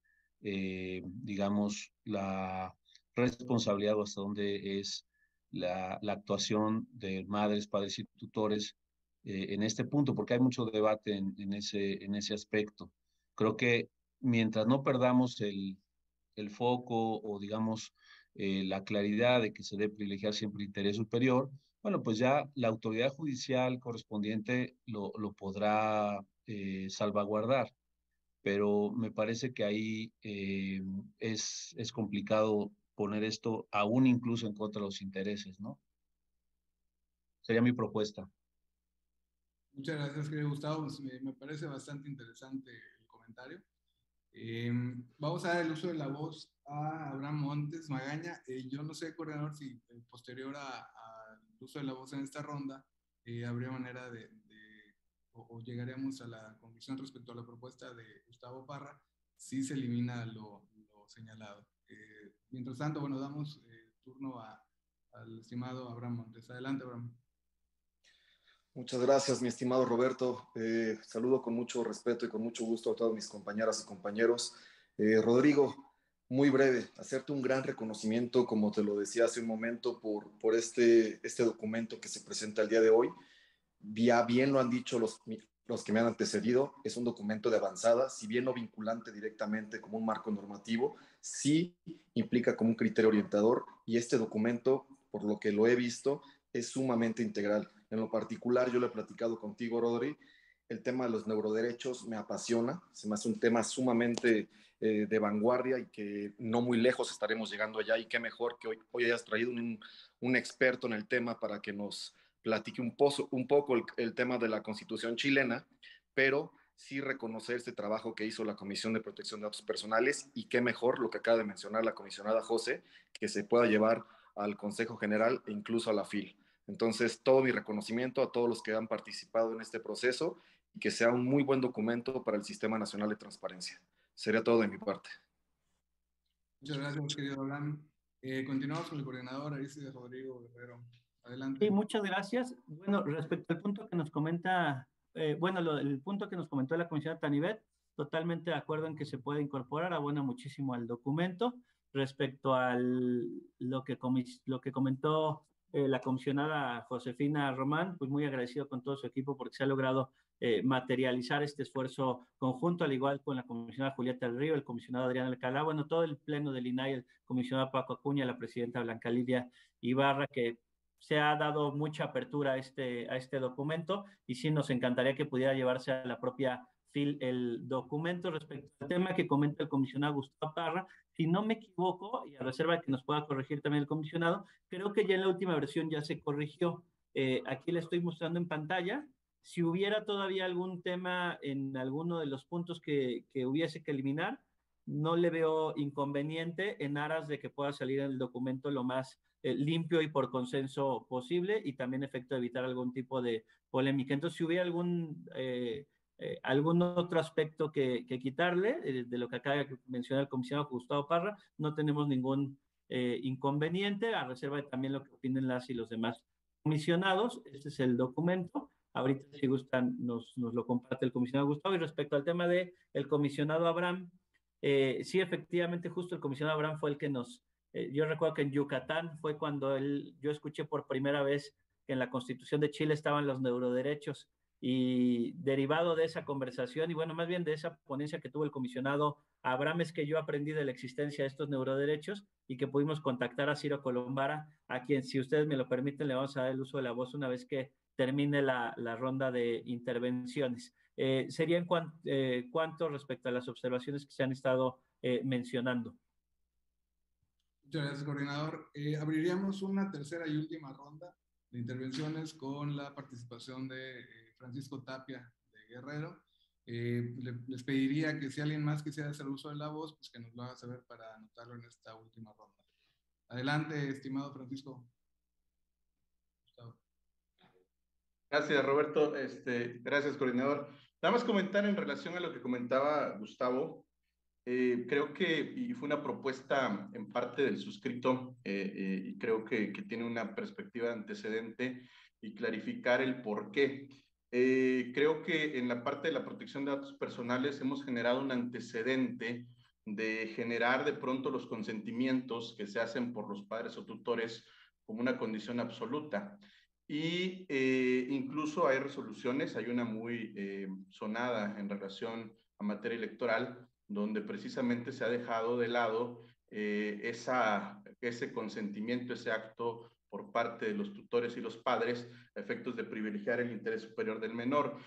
digamos, la responsabilidad o hasta dónde es la actuación de madres, padres y tutores en este punto, porque hay mucho debate en ese aspecto. Creo que mientras no perdamos el foco o, digamos, la claridad de que se debe privilegiar siempre el interés superior, bueno, pues ya la autoridad judicial correspondiente lo podrá salvaguardar. pero me parece que ahí es complicado poner esto aún incluso en contra de los intereses, ¿no? Sería mi propuesta. Muchas gracias, querido Gustavo. Me parece bastante interesante el comentario. Vamos a dar el uso de la voz a Abraham Montes Magaña. Yo no sé, coordinador, si posterior al uso de la voz en esta ronda habría manera o llegaríamos a la conclusión respecto a la propuesta de Gustavo Parra, si se elimina lo señalado. Mientras tanto, bueno, damos turno al estimado Abraham Montes. Adelante, Abraham. Muchas gracias, mi estimado Roberto. Saludo con mucho respeto y con mucho gusto a todas mis compañeras y compañeros. Rodrigo, muy breve, hacerte un gran reconocimiento, como te lo decía hace un momento, por este documento que se presenta el día de hoy. Ya bien lo han dicho los que me han antecedido, es un documento de avanzada, si bien no vinculante directamente como un marco normativo, sí implica como un criterio orientador, y este documento, por lo que lo he visto, es sumamente integral. En lo particular, yo lo he platicado contigo, Rodri, el tema de los neuroderechos me apasiona, se me hace un tema sumamente de vanguardia y que no muy lejos estaremos llegando allá, y qué mejor que hoy hayas traído un experto en el tema para que nos platique un poco el tema de la Constitución chilena, pero sí reconocer este trabajo que hizo la Comisión de Protección de Datos Personales, y qué mejor lo que acaba de mencionar la comisionada José, que se pueda llevar al Consejo General e incluso a la FIL. Entonces, todo mi reconocimiento a todos los que han participado en este proceso, y que sea un muy buen documento para el Sistema Nacional de Transparencia. Sería todo de mi parte. Muchas gracias, querido Abraham. Continuamos con el coordinador Aristides Rodrigo Guerrero. Adelante. Sí, muchas gracias. Bueno, respecto al punto que nos comenta, el punto que nos comentó la comisionada Tanibet, totalmente de acuerdo en que se puede incorporar, abona muchísimo al documento. Respecto a lo que comentó la comisionada Josefina Román, pues muy agradecido con todo su equipo porque se ha logrado materializar este esfuerzo conjunto, al igual con la comisionada Julieta del Río, el comisionado Adrián Alcalá, bueno, todo el pleno del INAI, el comisionado Paco Acuña, la presidenta Blanca Lidia Ibarra, que se ha dado mucha apertura a este documento, y sí nos encantaría que pudiera llevarse a la propia FIL el documento. Respecto al tema que comenta el comisionado Gustavo Parra, si no me equivoco, y a reserva de que nos pueda corregir también el comisionado, creo que ya en la última versión ya se corrigió. Aquí le estoy mostrando en pantalla. Si hubiera todavía algún tema en alguno de los puntos que hubiese que eliminar, no le veo inconveniente en aras de que pueda salir en el documento lo más limpio y por consenso posible, y también efecto de evitar algún tipo de polémica. Entonces, si hubiera algún otro aspecto que quitarle de lo que acaba de mencionar el comisionado Gustavo Parra, no tenemos ningún inconveniente, a reserva de también lo que opinen las y los demás comisionados. Este es el documento. Ahorita, si gustan, nos lo comparte el comisionado Gustavo. Y respecto al tema del comisionado Abraham, sí, efectivamente, justo el comisionado Abraham fue el que yo recuerdo que en Yucatán fue cuando yo escuché por primera vez que en la Constitución de Chile estaban los neuroderechos, y derivado de esa conversación, y bueno, más bien de esa ponencia que tuvo el comisionado Abraham, es que yo aprendí de la existencia de estos neuroderechos, y que pudimos contactar a Ciro Colombara, a quien, si ustedes me lo permiten, le vamos a dar el uso de la voz una vez que termine la ronda de intervenciones. Sería en cuanto respecto a las observaciones que se han estado mencionando. Muchas gracias, coordinador. Abriríamos una tercera y última ronda de intervenciones con la participación de Francisco Tapia de Guerrero. Les pediría que si alguien más quisiera hacer uso de la voz, pues que nos lo haga saber para anotarlo en esta última ronda. Adelante, estimado Francisco. Gustavo. Gracias, Roberto. Gracias, coordinador. Nada más comentar en relación a lo que comentaba Gustavo. Creo que, y fue una propuesta en parte del suscrito, y creo que tiene una perspectiva de antecedente y clarificar el por qué. Creo que en la parte de la protección de datos personales hemos generado un antecedente de generar de pronto los consentimientos que se hacen por los padres o tutores como una condición absoluta. Y incluso hay resoluciones, hay una muy sonada en relación a materia electoral, donde precisamente se ha dejado de lado ese consentimiento, ese acto por parte de los tutores y los padres a efectos de privilegiar el interés superior del menor.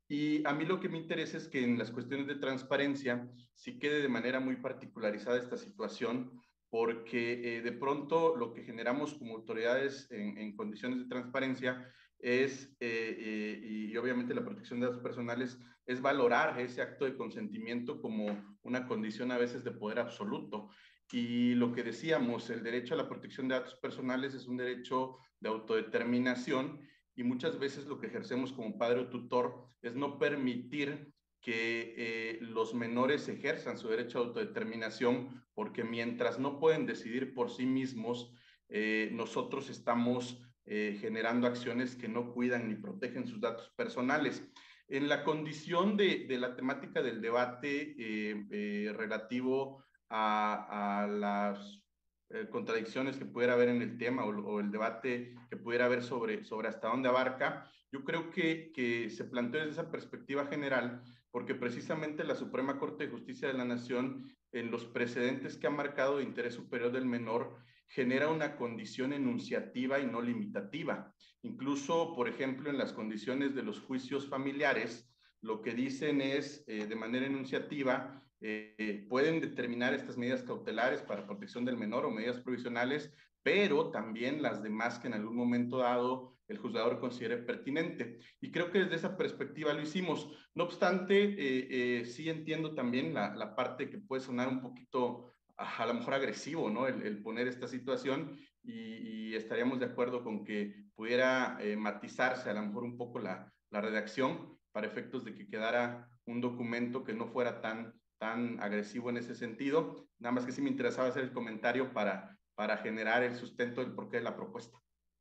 Y a mí lo que me interesa es que en las cuestiones de transparencia sí quede de manera muy particularizada esta situación, porque de pronto lo que generamos como autoridades en condiciones de transparencia es, y obviamente la protección de datos personales, es valorar ese acto de consentimiento como una condición a veces de poder absoluto. Y lo que decíamos, el derecho a la protección de datos personales es un derecho de autodeterminación, y muchas veces lo que ejercemos como padre o tutor es no permitir que los menores ejerzan su derecho a autodeterminación, porque mientras no pueden decidir por sí mismos, nosotros estamos generando acciones que no cuidan ni protegen sus datos personales. En la condición de la temática del debate relativo a las contradicciones que pudiera haber en el tema o el debate que pudiera haber sobre hasta dónde abarca, yo creo que se planteó desde esa perspectiva general, porque precisamente la Suprema Corte de Justicia de la Nación, en los precedentes que ha marcado de interés superior del menor, genera una condición enunciativa y no limitativa. Incluso, por ejemplo, en las condiciones de los juicios familiares, lo que dicen es, de manera enunciativa, pueden determinar estas medidas cautelares para protección del menor o medidas provisionales, pero también las demás que en algún momento dado el juzgador considere pertinente. Y creo que desde esa perspectiva lo hicimos. No obstante, sí entiendo también la parte que puede sonar un poquito, a lo mejor agresivo, ¿no? El poner esta situación, y estaríamos de acuerdo con que pudiera matizarse a lo mejor un poco la redacción para efectos de que quedara un documento que no fuera tan agresivo en ese sentido. Nada más que sí me interesaba hacer el comentario para generar el sustento del porqué de la propuesta.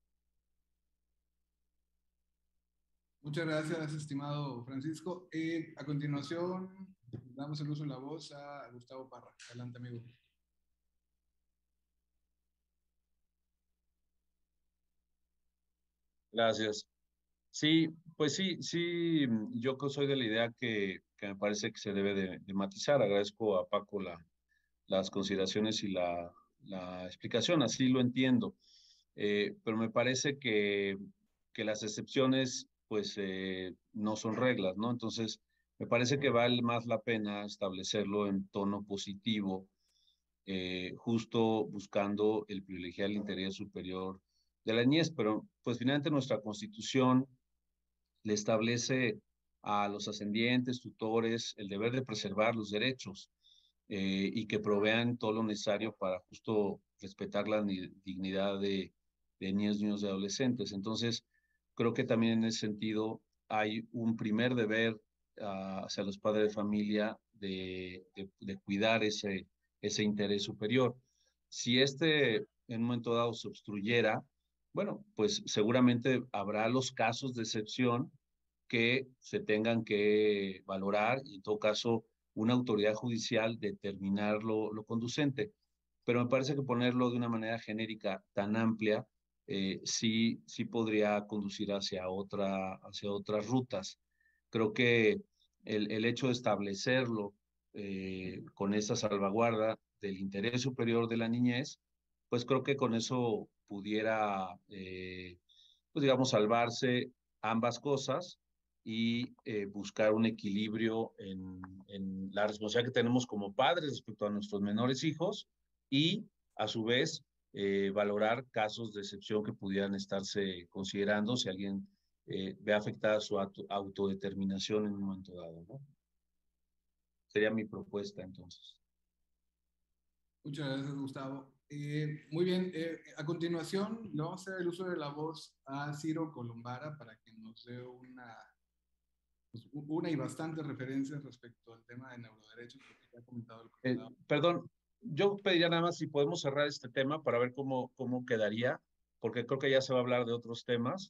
Muchas gracias, estimado Francisco. A continuación, damos el uso de la voz a Gustavo Parra. Adelante, amigo. Gracias. Sí, pues sí, yo soy de la idea que me parece que se debe de matizar. Agradezco a Paco las consideraciones y la explicación, así lo entiendo. Pero me parece que las excepciones, pues, no son reglas, ¿no? Entonces, me parece que vale más la pena establecerlo en tono positivo, justo buscando el privilegiar el interés superior de la niñez, pero pues finalmente nuestra Constitución le establece a los ascendientes, tutores, el deber de preservar los derechos y que provean todo lo necesario para justo respetar la dignidad de niños, niños y adolescentes. Entonces, creo que también en ese sentido hay un primer deber hacia los padres de familia de cuidar ese interés superior. Si en un momento dado se obstruyera, bueno, pues seguramente habrá los casos de excepción que se tengan que valorar y en todo caso una autoridad judicial determinar lo conducente. Pero me parece que ponerlo de una manera genérica tan amplia sí podría conducir hacia otras rutas. Creo que el hecho de establecerlo con esa salvaguarda del interés superior de la niñez, pues creo que con eso pudiera, pues digamos, salvarse ambas cosas y buscar un equilibrio en la responsabilidad que tenemos como padres respecto a nuestros menores hijos y, a su vez, valorar casos de excepción que pudieran estarse considerando si alguien ve afectada su autodeterminación en un momento dado, ¿no? Sería mi propuesta, entonces. Muchas gracias, Gustavo. Muy bien, a continuación le vamos a hacer el uso de la voz a Ciro Colombara para que nos dé una y bastantes referencias respecto al tema de neuroderechos que ha comentado el coordinador. Perdón, yo pediría nada más si podemos cerrar este tema para ver cómo quedaría, porque creo que ya se va a hablar de otros temas.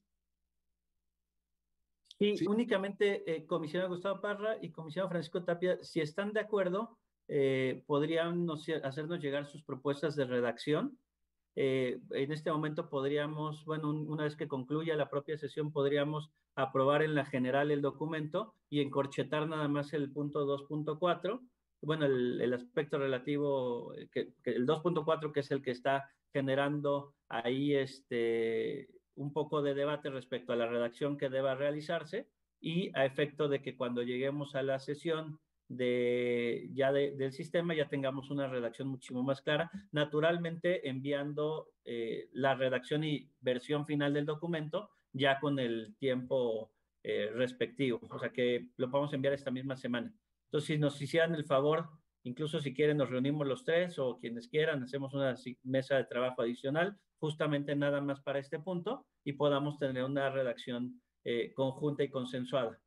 Sí, únicamente comisionado Gustavo Parra y comisionado Francisco Tapia, si están de acuerdo, podrían hacernos llegar sus propuestas de redacción. En este momento podríamos, bueno, una vez que concluya la propia sesión, podríamos aprobar en la general el documento y encorchetar nada más el punto 2.4, bueno, el aspecto relativo, el 2.4, que es el que está generando ahí un poco de debate respecto a la redacción que deba realizarse, y a efecto de que cuando lleguemos a la sesión del sistema ya tengamos una redacción muchísimo más clara, naturalmente enviando la redacción y versión final del documento ya con el tiempo respectivo, o sea que lo podemos enviar esta misma semana. Entonces, si nos hicieran el favor, incluso si quieren nos reunimos los tres o quienes quieran, hacemos una mesa de trabajo adicional, justamente nada más para este punto y podamos tener una redacción conjunta y consensuada.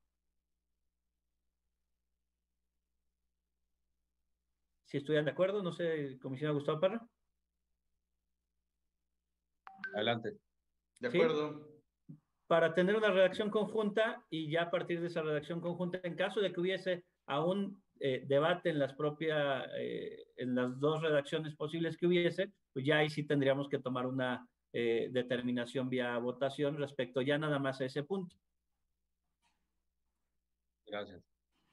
Si estuvieran de acuerdo, no sé, comisionado Gustavo Parra. Adelante. De acuerdo. ¿Sí? Para tener una redacción conjunta y ya a partir de esa redacción conjunta, en caso de que hubiese aún debate en en las dos redacciones posibles que hubiese, pues ya ahí sí tendríamos que tomar una determinación vía votación respecto ya nada más a ese punto. Gracias.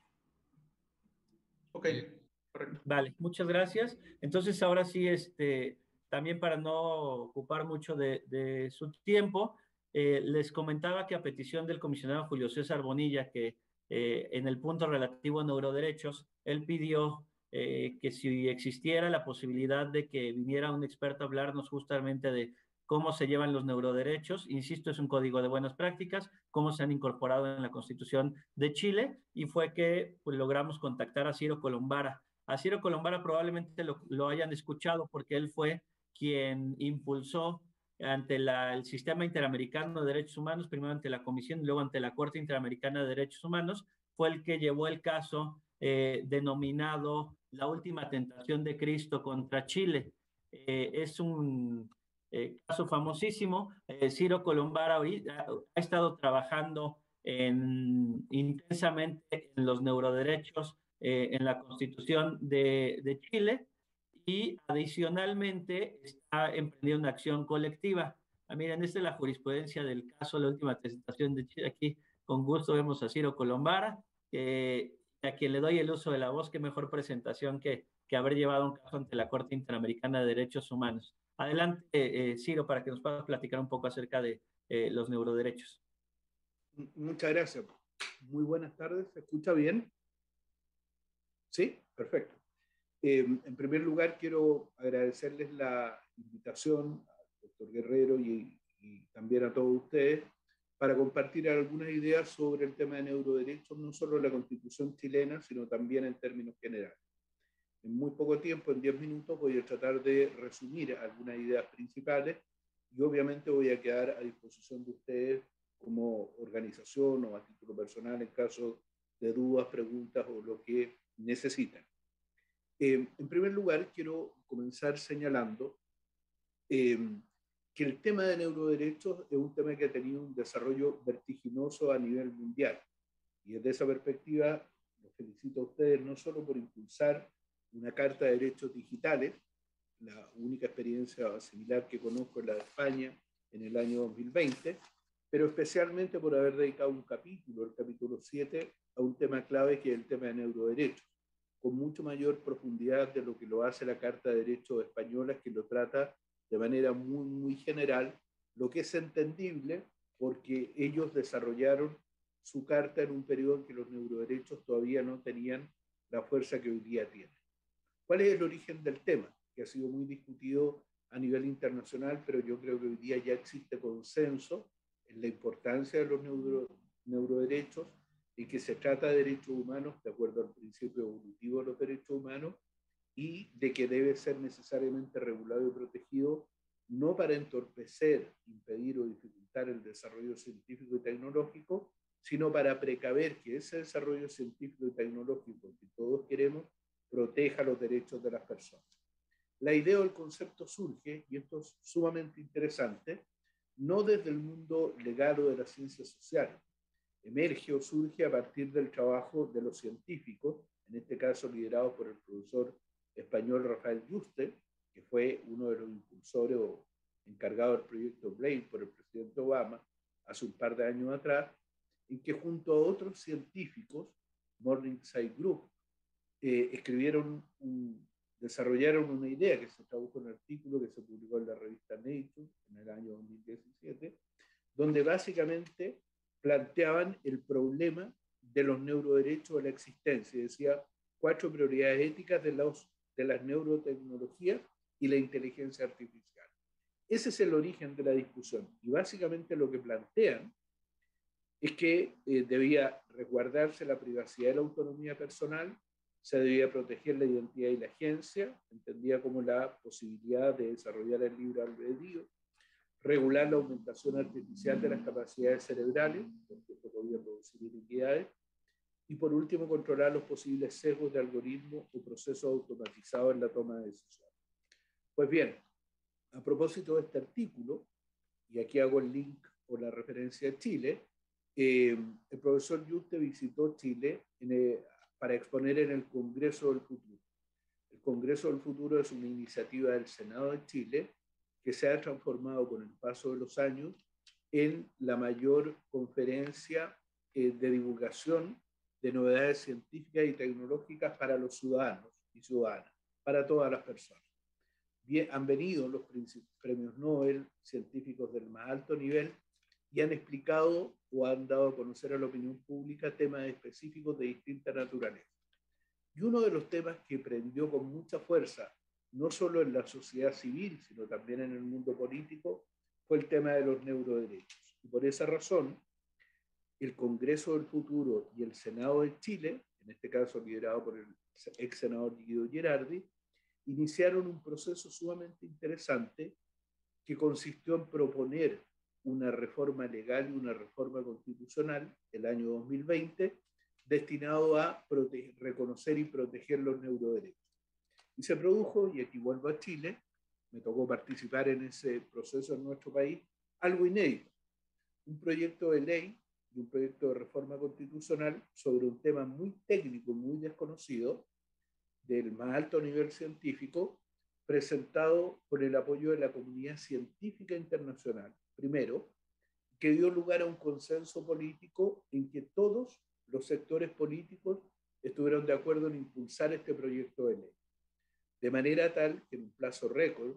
Ok. Vale, muchas gracias. Entonces, ahora sí, también para no ocupar mucho de su tiempo, les comentaba que a petición del comisionado Julio César Bonilla, que en el punto relativo a neuroderechos, él pidió que si existiera la posibilidad de que viniera un experto a hablarnos justamente de cómo se llevan los neuroderechos, insisto, es un código de buenas prácticas, cómo se han incorporado en la Constitución de Chile, y fue que pues, logramos contactar a Ciro Colombara. A Ciro Colombara probablemente lo hayan escuchado porque él fue quien impulsó ante el Sistema Interamericano de Derechos Humanos, primero ante la Comisión y luego ante la Corte Interamericana de Derechos Humanos, fue el que llevó el caso denominado La Última Tentación de Cristo contra Chile. Es un caso famosísimo. Ciro Colombara ha estado trabajando intensamente en los neuroderechos en la Constitución de Chile y adicionalmente está emprendiendo una acción colectiva. Miren, esta es la jurisprudencia del caso La Última Tentación de Chile. Aquí con gusto vemos a Ciro Colombara, a quien le doy el uso de la voz. Qué mejor presentación que haber llevado un caso ante la Corte Interamericana de Derechos Humanos. Adelante, Ciro, para que nos puedas platicar un poco acerca de los neuroderechos. Muchas gracias. Muy buenas tardes. ¿Se escucha bien? Sí, perfecto. En primer lugar, quiero agradecerles la invitación al doctor Guerrero y también a todos ustedes para compartir algunas ideas sobre el tema de neuroderechos, no solo en la Constitución chilena, sino también en términos generales. En muy poco tiempo, en 10 minutos, voy a tratar de resumir algunas ideas principales y obviamente voy a quedar a disposición de ustedes como organización o a título personal en caso de dudas, preguntas o lo que necesitan. En primer lugar, quiero comenzar señalando que el tema de neuroderechos es un tema que ha tenido un desarrollo vertiginoso a nivel mundial. Y desde esa perspectiva, los felicito a ustedes no solo por impulsar una Carta de Derechos Digitales, la única experiencia similar que conozco es la de España en el año 2020, pero especialmente por haber dedicado un capítulo, el capítulo 7, a un tema clave que es el tema de neuroderechos, con mucho mayor profundidad de lo que lo hace la Carta de Derechos Española, que lo trata de manera muy, muy general, lo que es entendible porque ellos desarrollaron su carta en un periodo en que los neuroderechos todavía no tenían la fuerza que hoy día tienen. ¿Cuál es el origen del tema? Que ha sido muy discutido a nivel internacional, pero yo creo que hoy día ya existe consenso en la importancia de los neuroderechos y que se trata de derechos humanos de acuerdo al principio evolutivo de los derechos humanos y de que debe ser necesariamente regulado y protegido, no para entorpecer, impedir o dificultar el desarrollo científico y tecnológico, sino para precaver que ese desarrollo científico y tecnológico que todos queremos proteja los derechos de las personas. La idea o el concepto surge, y esto es sumamente interesante, no desde el mundo legal o de las ciencias sociales. Emerge o surge a partir del trabajo de los científicos, en este caso liderado por el profesor español Rafael Yuste, que fue uno de los impulsores o encargado del proyecto Blaine por el presidente Obama hace un par de años atrás, en que junto a otros científicos, Morningside Group, desarrollaron una idea que se tradujo en un artículo que se publicó en la revista Nature en el año 2017, donde básicamente planteaban el problema de los neuroderechos de la existencia. Decía 4 prioridades éticas de las neurotecnologías y la inteligencia artificial. Ese es el origen de la discusión. Y básicamente lo que plantean es que debía resguardarse la privacidad y la autonomía personal, se debía proteger la identidad y la agencia, entendida como la posibilidad de desarrollar el libre albedrío, regular la aumentación artificial de las capacidades cerebrales, porque esto podía producir iniquidades, y por último controlar los posibles sesgos de algoritmos o procesos automatizados en la toma de decisiones. Pues bien, a propósito de este artículo, y aquí hago el link o la referencia a Chile, el profesor Yuste visitó Chile para exponer en el Congreso del Futuro. El Congreso del Futuro es una iniciativa del Senado de Chile que se ha transformado con el paso de los años en la mayor conferencia de divulgación de novedades científicas y tecnológicas para los ciudadanos y ciudadanas, para todas las personas. Bien, han venido los premios Nobel, científicos del más alto nivel, y han explicado o han dado a conocer a la opinión pública temas específicos de distinta naturaleza. Y uno de los temas que prendió con mucha fuerza, no solo en la sociedad civil, sino también en el mundo político, fue el tema de los neuroderechos. Y por esa razón, el Congreso del Futuro y el Senado de Chile, en este caso liderado por el ex senador Guido Gerardi, iniciaron un proceso sumamente interesante que consistió en proponer una reforma legal y una reforma constitucional el año 2020 destinado a reconocer y proteger los neuroderechos. Y se produjo, y aquí vuelvo a Chile, me tocó participar en ese proceso en nuestro país, algo inédito, un proyecto de ley y un proyecto de reforma constitucional sobre un tema muy técnico, muy desconocido, del más alto nivel científico, presentado por el apoyo de la comunidad científica internacional, primero, que dio lugar a un consenso político en que todos los sectores políticos estuvieron de acuerdo en impulsar este proyecto de ley. De manera tal que en un plazo récord,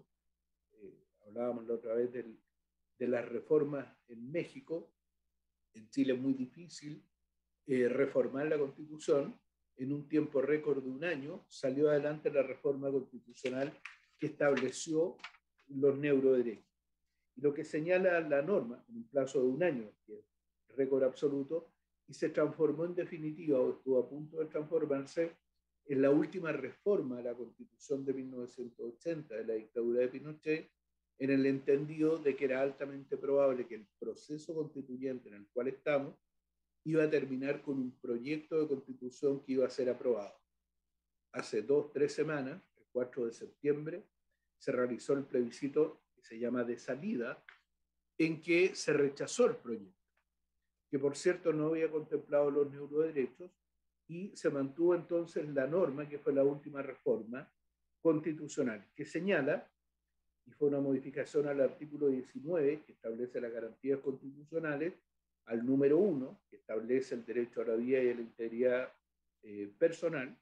hablábamos la otra vez de las reformas en México, en Chile es muy difícil reformar la Constitución, en un tiempo récord de un año salió adelante la reforma constitucional que estableció los neuroderechos. Y lo que señala la norma, en un plazo de un año, que es récord absoluto, y se transformó en definitiva, o estuvo a punto de transformarse, en la última reforma a la Constitución de 1980 de la dictadura de Pinochet, en el entendido de que era altamente probable que el proceso constituyente en el cual estamos iba a terminar con un proyecto de constitución que iba a ser aprobado. Hace 2-3 semanas, el 4 de septiembre, se realizó el plebiscito que se llama de salida, en que se rechazó el proyecto, que por cierto no había contemplado los neuroderechos, y se mantuvo entonces la norma, que fue la última reforma constitucional, que señala, y fue una modificación al artículo 19, que establece las garantías constitucionales, al número 1, que establece el derecho a la vida y a la integridad personal,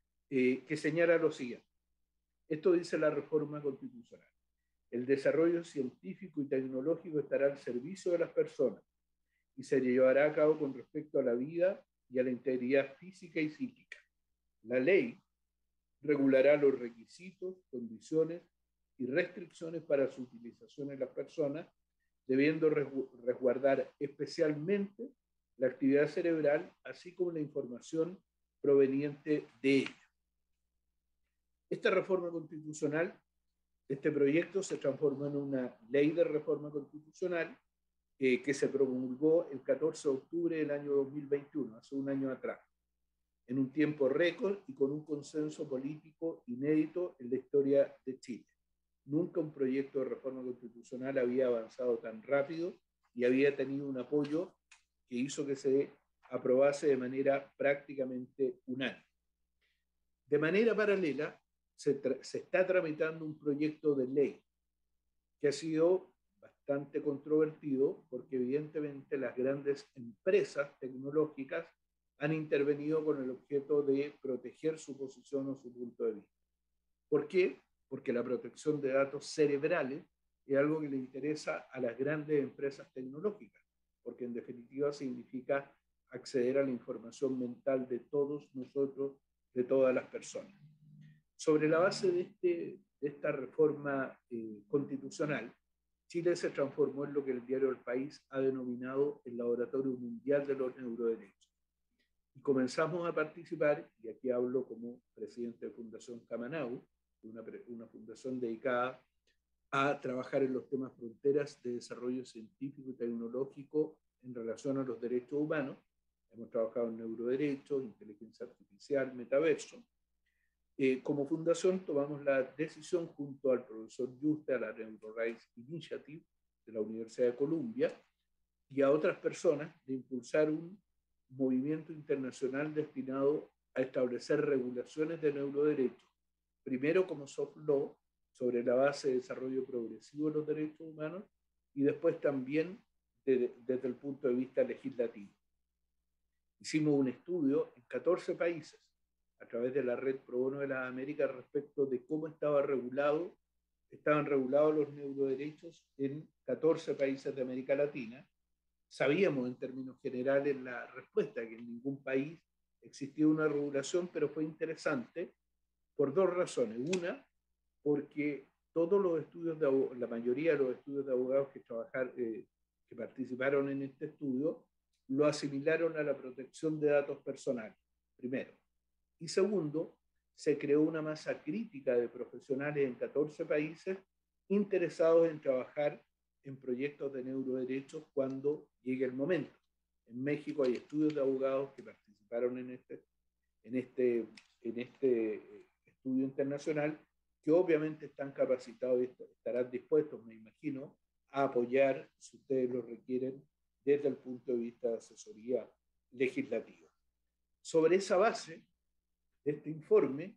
que señala lo siguiente. Esto dice la reforma constitucional. El desarrollo científico y tecnológico estará al servicio de las personas y se llevará a cabo con respecto a la vida y a la integridad física y psíquica. La ley regulará los requisitos, condiciones y restricciones para su utilización en las personas, debiendo resguardar especialmente la actividad cerebral, así como la información proveniente de ella. Esta reforma constitucional, este proyecto se transformó en una ley de reforma constitucional que se promulgó el 14 de octubre del año 2021, hace un año atrás, en un tiempo récord y con un consenso político inédito en la historia de Chile. Nunca un proyecto de reforma constitucional había avanzado tan rápido y había tenido un apoyo que hizo que se aprobase de manera prácticamente unánime. De manera paralela, se está tramitando un proyecto de ley que ha sido bastante controvertido porque evidentemente las grandes empresas tecnológicas han intervenido con el objeto de proteger su posición o su punto de vista. ¿Por qué? Porque la protección de datos cerebrales es algo que le interesa a las grandes empresas tecnológicas. porque en definitiva significa acceder a la información mental de todos nosotros, de todas las personas. Sobre la base de esta reforma constitucional, Chile se transformó en lo que el diario El País ha denominado el Laboratorio Mundial de los Neuroderechos. Y comenzamos a participar, y aquí hablo como presidente de Fundación Camanau, una fundación dedicada a trabajar en los temas fronteras de desarrollo científico y tecnológico en relación a los derechos humanos. Hemos trabajado en neuroderechos, inteligencia artificial, metaverso. Como fundación tomamos la decisión junto al profesor Yuste, a la NeuroRights Initiative de la Universidad de Columbia y a otras personas de impulsar un movimiento internacional destinado a establecer regulaciones de neuroderechos, primero como soft law, sobre la base de desarrollo progresivo de los derechos humanos, y después también desde el punto de vista legislativo. Hicimos un estudio en 14 países a través de la Red Pro Bono de las Américas respecto de cómo estaban regulados los neuroderechos en 14 países de América Latina. Sabíamos en términos generales la respuesta, que en ningún país existía una regulación, pero fue interesante por dos razones. Una, porque todos los estudios la mayoría de los estudios de abogados que participaron en este estudio lo asimilaron a la protección de datos personales, primero. Y segundo, se creó una masa crítica de profesionales en 14 países interesados en trabajar en proyectos de neuroderechos cuando llegue el momento. En México hay estudios de abogados que participaron en este estudio internacional, que obviamente están capacitados y estarán dispuestos, me imagino, a apoyar, si ustedes lo requieren, desde el punto de vista de asesoría legislativa. Sobre esa base de este informe,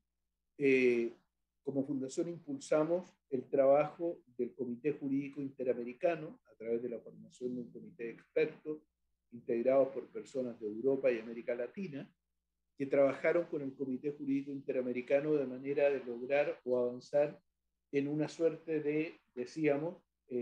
como fundación impulsamos el trabajo del Comité Jurídico Interamericano a través de la formación de un comité de expertos integrados por personas de Europa y América Latina, que trabajaron con el Comité Jurídico Interamericano de manera de lograr o avanzar en una suerte de, decíamos,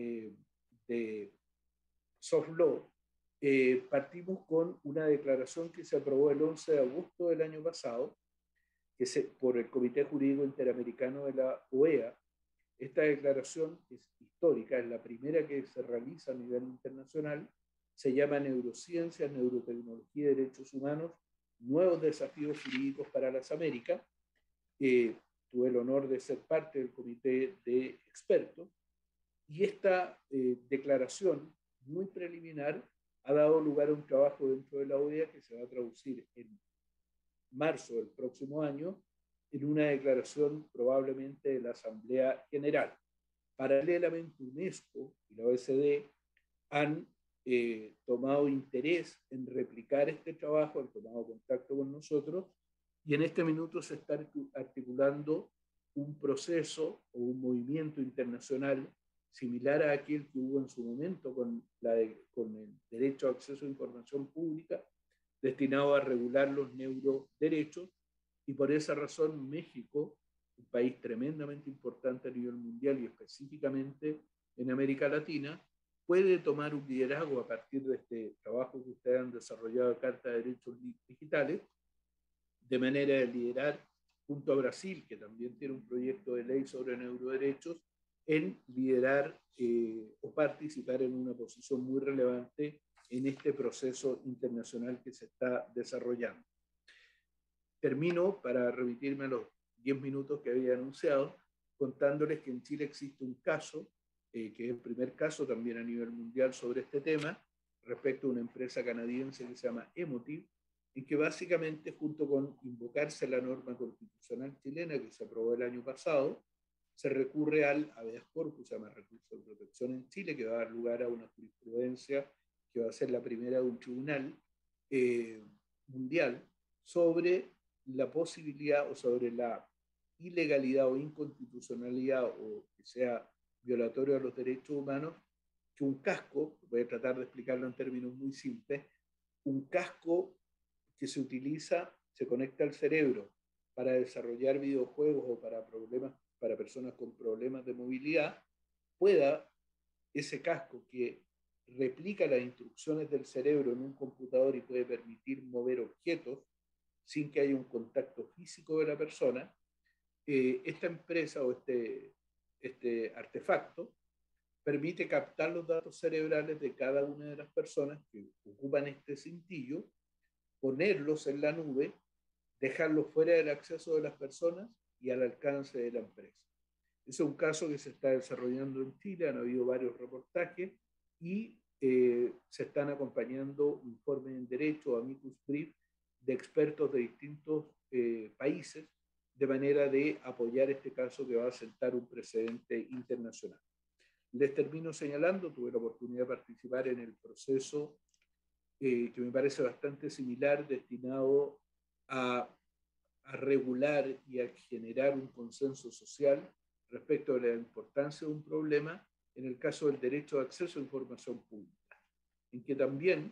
de soft law. Partimos con una declaración que se aprobó el 11 de agosto del año pasado, por el Comité Jurídico Interamericano de la OEA. Esta declaración es histórica, es la primera que se realiza a nivel internacional, se llama Neurociencias, Neurotecnología y Derechos Humanos, nuevos desafíos jurídicos para las Américas. Tuve el honor de ser parte del comité de expertos, y esta declaración muy preliminar ha dado lugar a un trabajo dentro de la OEA que se va a traducir en marzo del próximo año en una declaración probablemente de la Asamblea General. Paralelamente, UNESCO y la OECD han tomado interés en replicar este trabajo, han tomado contacto con nosotros, y en este minuto se está articulando un proceso o un movimiento internacional similar a aquel que hubo en su momento con el derecho a acceso a información pública, destinado a regular los neuroderechos, y por esa razón México, un país tremendamente importante a nivel mundial y específicamente en América Latina, puede tomar un liderazgo a partir de este trabajo que ustedes han desarrollado de Carta de Derechos Digitales, de manera de liderar junto a Brasil, que también tiene un proyecto de ley sobre neuroderechos, en liderar o participar en una posición muy relevante en este proceso internacional que se está desarrollando. Termino, para remitirme a los 10 minutos que había anunciado, contándoles que en Chile existe un caso, que es el primer caso también a nivel mundial sobre este tema, respecto a una empresa canadiense que se llama Emotiv, y que básicamente, junto con invocarse la norma constitucional chilena que se aprobó el año pasado, se recurre al habeas corpus, se llama recurso de protección en Chile, que va a dar lugar a una jurisprudencia que va a ser la primera de un tribunal mundial sobre la posibilidad o sobre la ilegalidad o inconstitucionalidad o que sea violatorio a los derechos humanos, que un casco, voy a tratar de explicarlo en términos muy simples, un casco que se utiliza, se conecta al cerebro para desarrollar videojuegos o para personas con problemas de movilidad, pueda ese casco que replica las instrucciones del cerebro en un computador y puede permitir mover objetos sin que haya un contacto físico de la persona, esta empresa o este artefacto permite captar los datos cerebrales de cada una de las personas que ocupan este cintillo, ponerlos en la nube, dejarlos fuera del acceso de las personas y al alcance de la empresa. Ese es un caso que se está desarrollando en Chile, han habido varios reportajes y se están acompañando informes en derecho, amicus brief, de expertos de distintos países, de manera de apoyar este caso que va a sentar un precedente internacional. Les termino señalando, tuve la oportunidad de participar en el proceso que me parece bastante similar, destinado a regular y a generar un consenso social respecto de la importancia de un problema en el caso del derecho de acceso a información pública, en que también,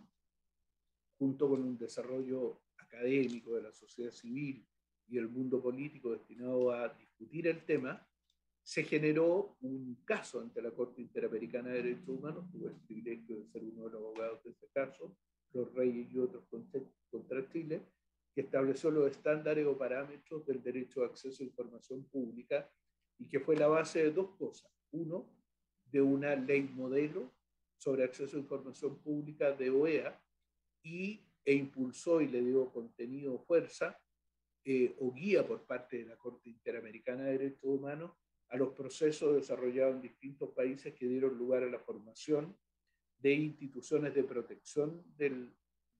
junto con un desarrollo académico de la sociedad civil y el mundo político destinado a discutir el tema, se generó un caso ante la Corte Interamericana de Derechos Humanos. Tuve el privilegio de ser uno de los abogados de ese caso, Los Reyes y otros contra Chile, que estableció los estándares o parámetros del derecho de acceso a información pública y que fue la base de dos cosas. Uno, de una ley modelo sobre acceso a información pública de OEA e impulsó y le dio contenido o fuerza o guía por parte de la Corte Interamericana de Derechos Humanos a los procesos desarrollados en distintos países que dieron lugar a la formación de instituciones de protección del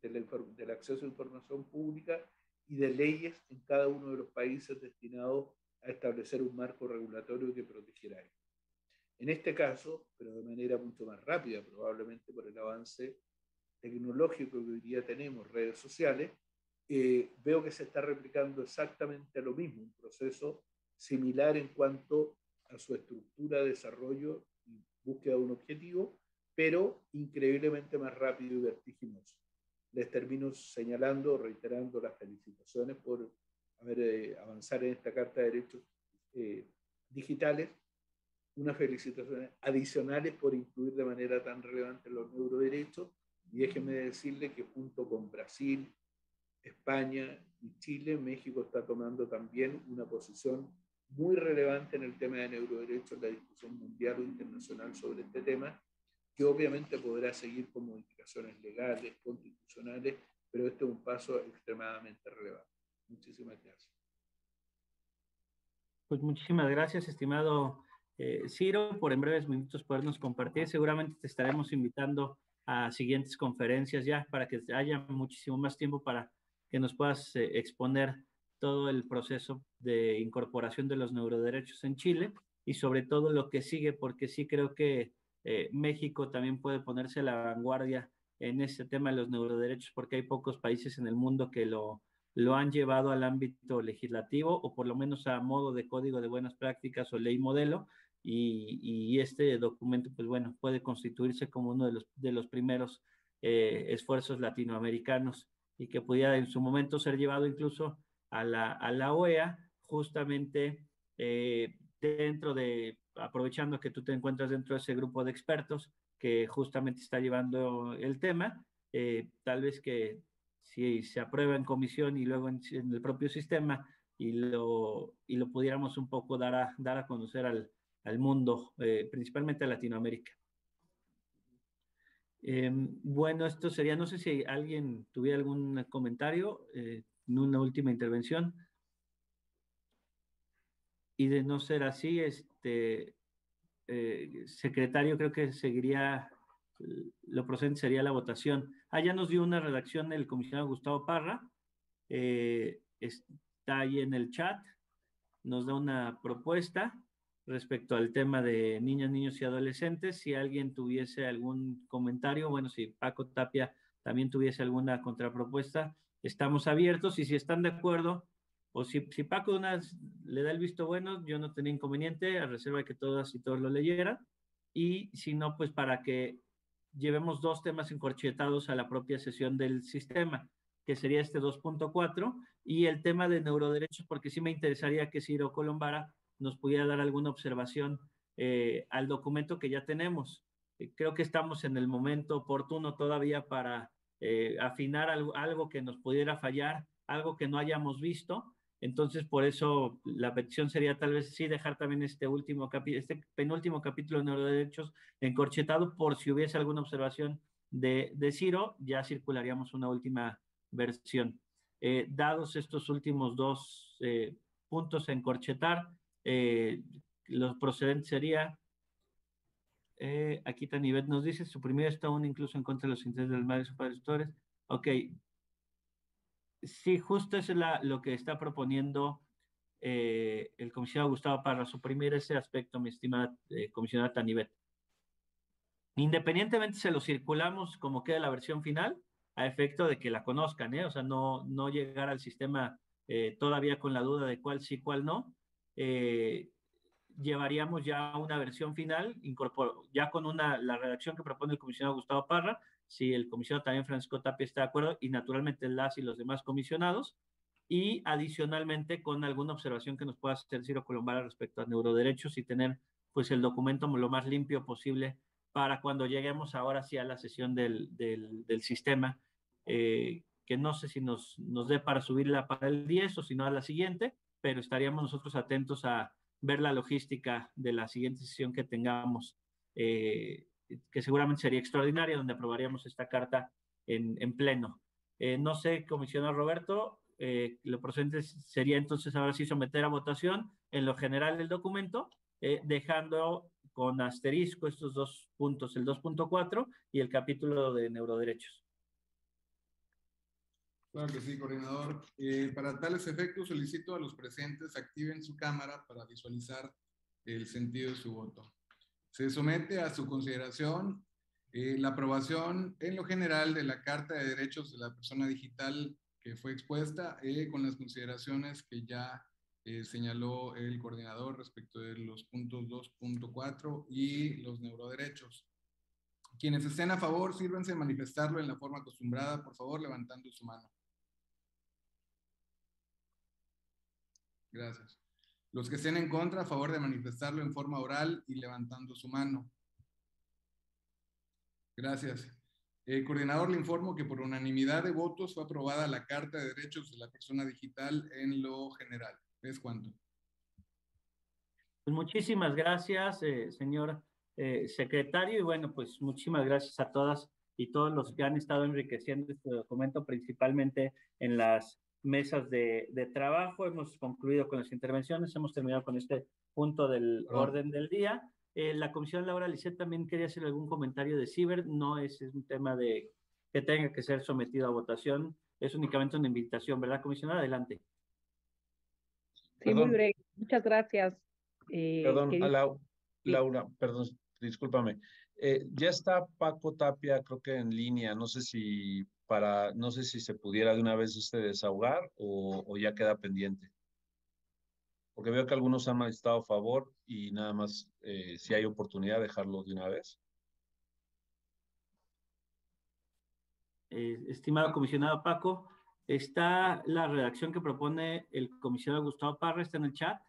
acceso a información pública y de leyes en cada uno de los países destinados a establecer un marco regulatorio que protegiera esto. En este caso, pero de manera mucho más rápida, probablemente por el avance tecnológico que hoy día tenemos, redes sociales, veo que se está replicando exactamente lo mismo, un proceso similar en cuanto a su estructura, desarrollo y búsqueda de un objetivo, pero increíblemente más rápido y vertiginoso. Les termino señalando, reiterando las felicitaciones por haber avanzado en esta Carta de Derechos Digitales, unas felicitaciones adicionales por incluir de manera tan relevante los neuroderechos, y déjenme decirle que junto con Brasil, España y Chile, México está tomando también una posición muy relevante en el tema de neuroderechos en la discusión mundial o internacional sobre este tema, que obviamente podrá seguir con modificaciones legales, constitucionales, pero este es un paso extremadamente relevante. Muchísimas gracias. Pues muchísimas gracias, estimado Ciro, por en breves minutos podernos compartir. Seguramente te estaremos invitando a siguientes conferencias ya para que haya muchísimo más tiempo para que nos puedas exponer todo el proceso de incorporación de los neuroderechos en Chile y sobre todo lo que sigue, porque sí creo que México también puede ponerse a la vanguardia en ese tema de los neuroderechos, porque hay pocos países en el mundo que lo han llevado al ámbito legislativo o por lo menos a modo de código de buenas prácticas o ley modelo, y este documento, pues bueno, puede constituirse como uno de los primeros esfuerzos latinoamericanos y que pudiera en su momento ser llevado incluso a la OEA, justamente dentro de, aprovechando que tú te encuentras dentro de ese grupo de expertos que justamente está llevando el tema, tal vez que si se aprueba en comisión y luego en el propio sistema y lo pudiéramos un poco dar a conocer al mundo, principalmente a Latinoamérica. Bueno, esto sería, no sé si alguien tuviera algún comentario en una última intervención. Y de no ser así, secretario, creo que seguiría, lo procedente sería la votación. Ya nos dio una redacción el comisionado Gustavo Parra, está ahí en el chat, nos da una propuesta respecto al tema de niñas, niños y adolescentes. Si alguien tuviese algún comentario, bueno, si Paco Tapia también tuviese alguna contrapropuesta, estamos abiertos, y si están de acuerdo, o si Paco le da el visto bueno, yo no tenía inconveniente, a reserva de que todas y todos lo leyeran, y si no, pues para que llevemos dos temas encorchetados a la propia sesión del sistema, que sería este 2.4 y el tema de neuroderechos, porque sí me interesaría que Ciro Colombara nos pudiera dar alguna observación al documento que ya tenemos. creo que estamos en el momento oportuno todavía para afinar algo que nos pudiera fallar, algo que no hayamos visto. Entonces, por eso la petición sería tal vez sí dejar también este penúltimo capítulo de neuroderechos encorchetado por si hubiese alguna observación de Ciro, ya circularíamos una última versión. Dados estos últimos dos puntos a encorchetar, los procedentes sería, aquí Tanivet nos dice, suprimir esta aún incluso en contra de los intereses de las madres o padres tutores. Ok. Sí, justo eso es lo que está proponiendo el comisionado Gustavo Parra, suprimir ese aspecto, mi estimada comisionada Tanivet. Independientemente se lo circulamos como queda la versión final, a efecto de que la conozcan, o sea, no llegar al sistema todavía con la duda de cuál sí, cuál no. Llevaríamos ya una versión final, ya con la redacción que propone el comisionado Gustavo Parra, si el comisionado también Francisco Tapia está de acuerdo, y naturalmente las y los demás comisionados, y adicionalmente con alguna observación que nos pueda hacer Ciro Colombara respecto a neuroderechos y tener pues el documento lo más limpio posible para cuando lleguemos ahora sí a la sesión del sistema, que no sé si nos dé para subirla para el 10 o si no a la siguiente, pero estaríamos nosotros atentos a ver la logística de la siguiente sesión que tengamos, que seguramente sería extraordinaria, donde aprobaríamos esta carta en pleno. No sé, comisionado Roberto, lo procedente sería entonces ahora sí someter a votación en lo general el documento, dejando con asterisco estos dos puntos, el 2.4 y el capítulo de neuroderechos. Claro que sí, coordinador. Para tales efectos, solicito a los presentes activen su cámara para visualizar el sentido de su voto. Se somete a su consideración la aprobación en lo general de la Carta de Derechos de la Persona Digital que fue expuesta con las consideraciones que ya señaló el coordinador respecto de los puntos 2.4 y los neuroderechos. Quienes estén a favor, sírvanse de manifestarlo en la forma acostumbrada, por favor, levantando su mano. Gracias. Los que estén en contra, a favor de manifestarlo en forma oral y levantando su mano. Gracias. Coordinador, le informo que por unanimidad de votos fue aprobada la Carta de Derechos de la Persona Digital en lo general. ¿Es cuánto? Pues muchísimas gracias, señor secretario, y bueno, pues muchísimas gracias a todas y todos los que han estado enriqueciendo este documento, principalmente en las mesas de trabajo. Hemos concluido con las intervenciones, hemos terminado con este punto del orden del día. La comisión Laura Lisset también quería hacer algún comentario de ciber, no es un tema de que tenga que ser sometido a votación, es únicamente una invitación, ¿verdad, comisionada? Adelante. Sí, muy breve. Muchas gracias. Perdón, Laura, perdón, discúlpame. Ya está Paco Tapia, creo que en línea, no sé si se pudiera de una vez desahogar o ya queda pendiente. Porque veo que algunos han manifestado a favor y nada más, si hay oportunidad, dejarlo de una vez. Estimado comisionado Paco, está la redacción que propone el comisionado Gustavo Parra, está en el chat.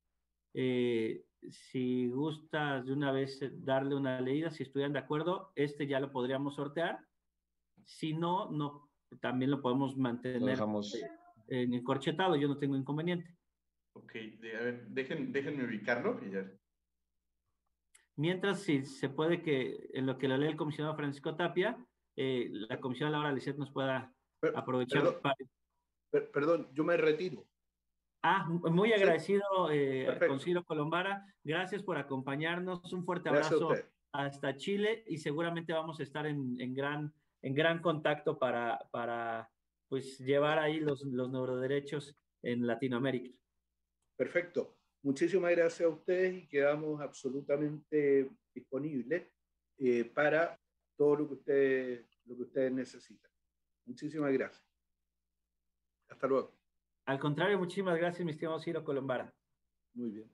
Si gustas de una vez darle una leída, si estuvieran de acuerdo, ya lo podríamos sortear. Si no, también lo podemos mantener en encorchetado, yo no tengo inconveniente. Ok, a ver, déjenme ubicarlo y ya. Mientras, si se puede que en lo que lo lee el comisionado Francisco Tapia, la comisión Laura Lisset nos pueda aprovechar. Perdón, yo me retiro. Muy agradecido con Ciro Colombara. Gracias por acompañarnos. Un fuerte abrazo hasta Chile y seguramente vamos a estar en gran contacto para pues llevar ahí los neuroderechos en Latinoamérica. Perfecto. Muchísimas gracias a ustedes y quedamos absolutamente disponibles para todo lo que ustedes necesitan. Muchísimas gracias. Hasta luego. Al contrario, muchísimas gracias, mi estimado Ciro Colombara. Muy bien.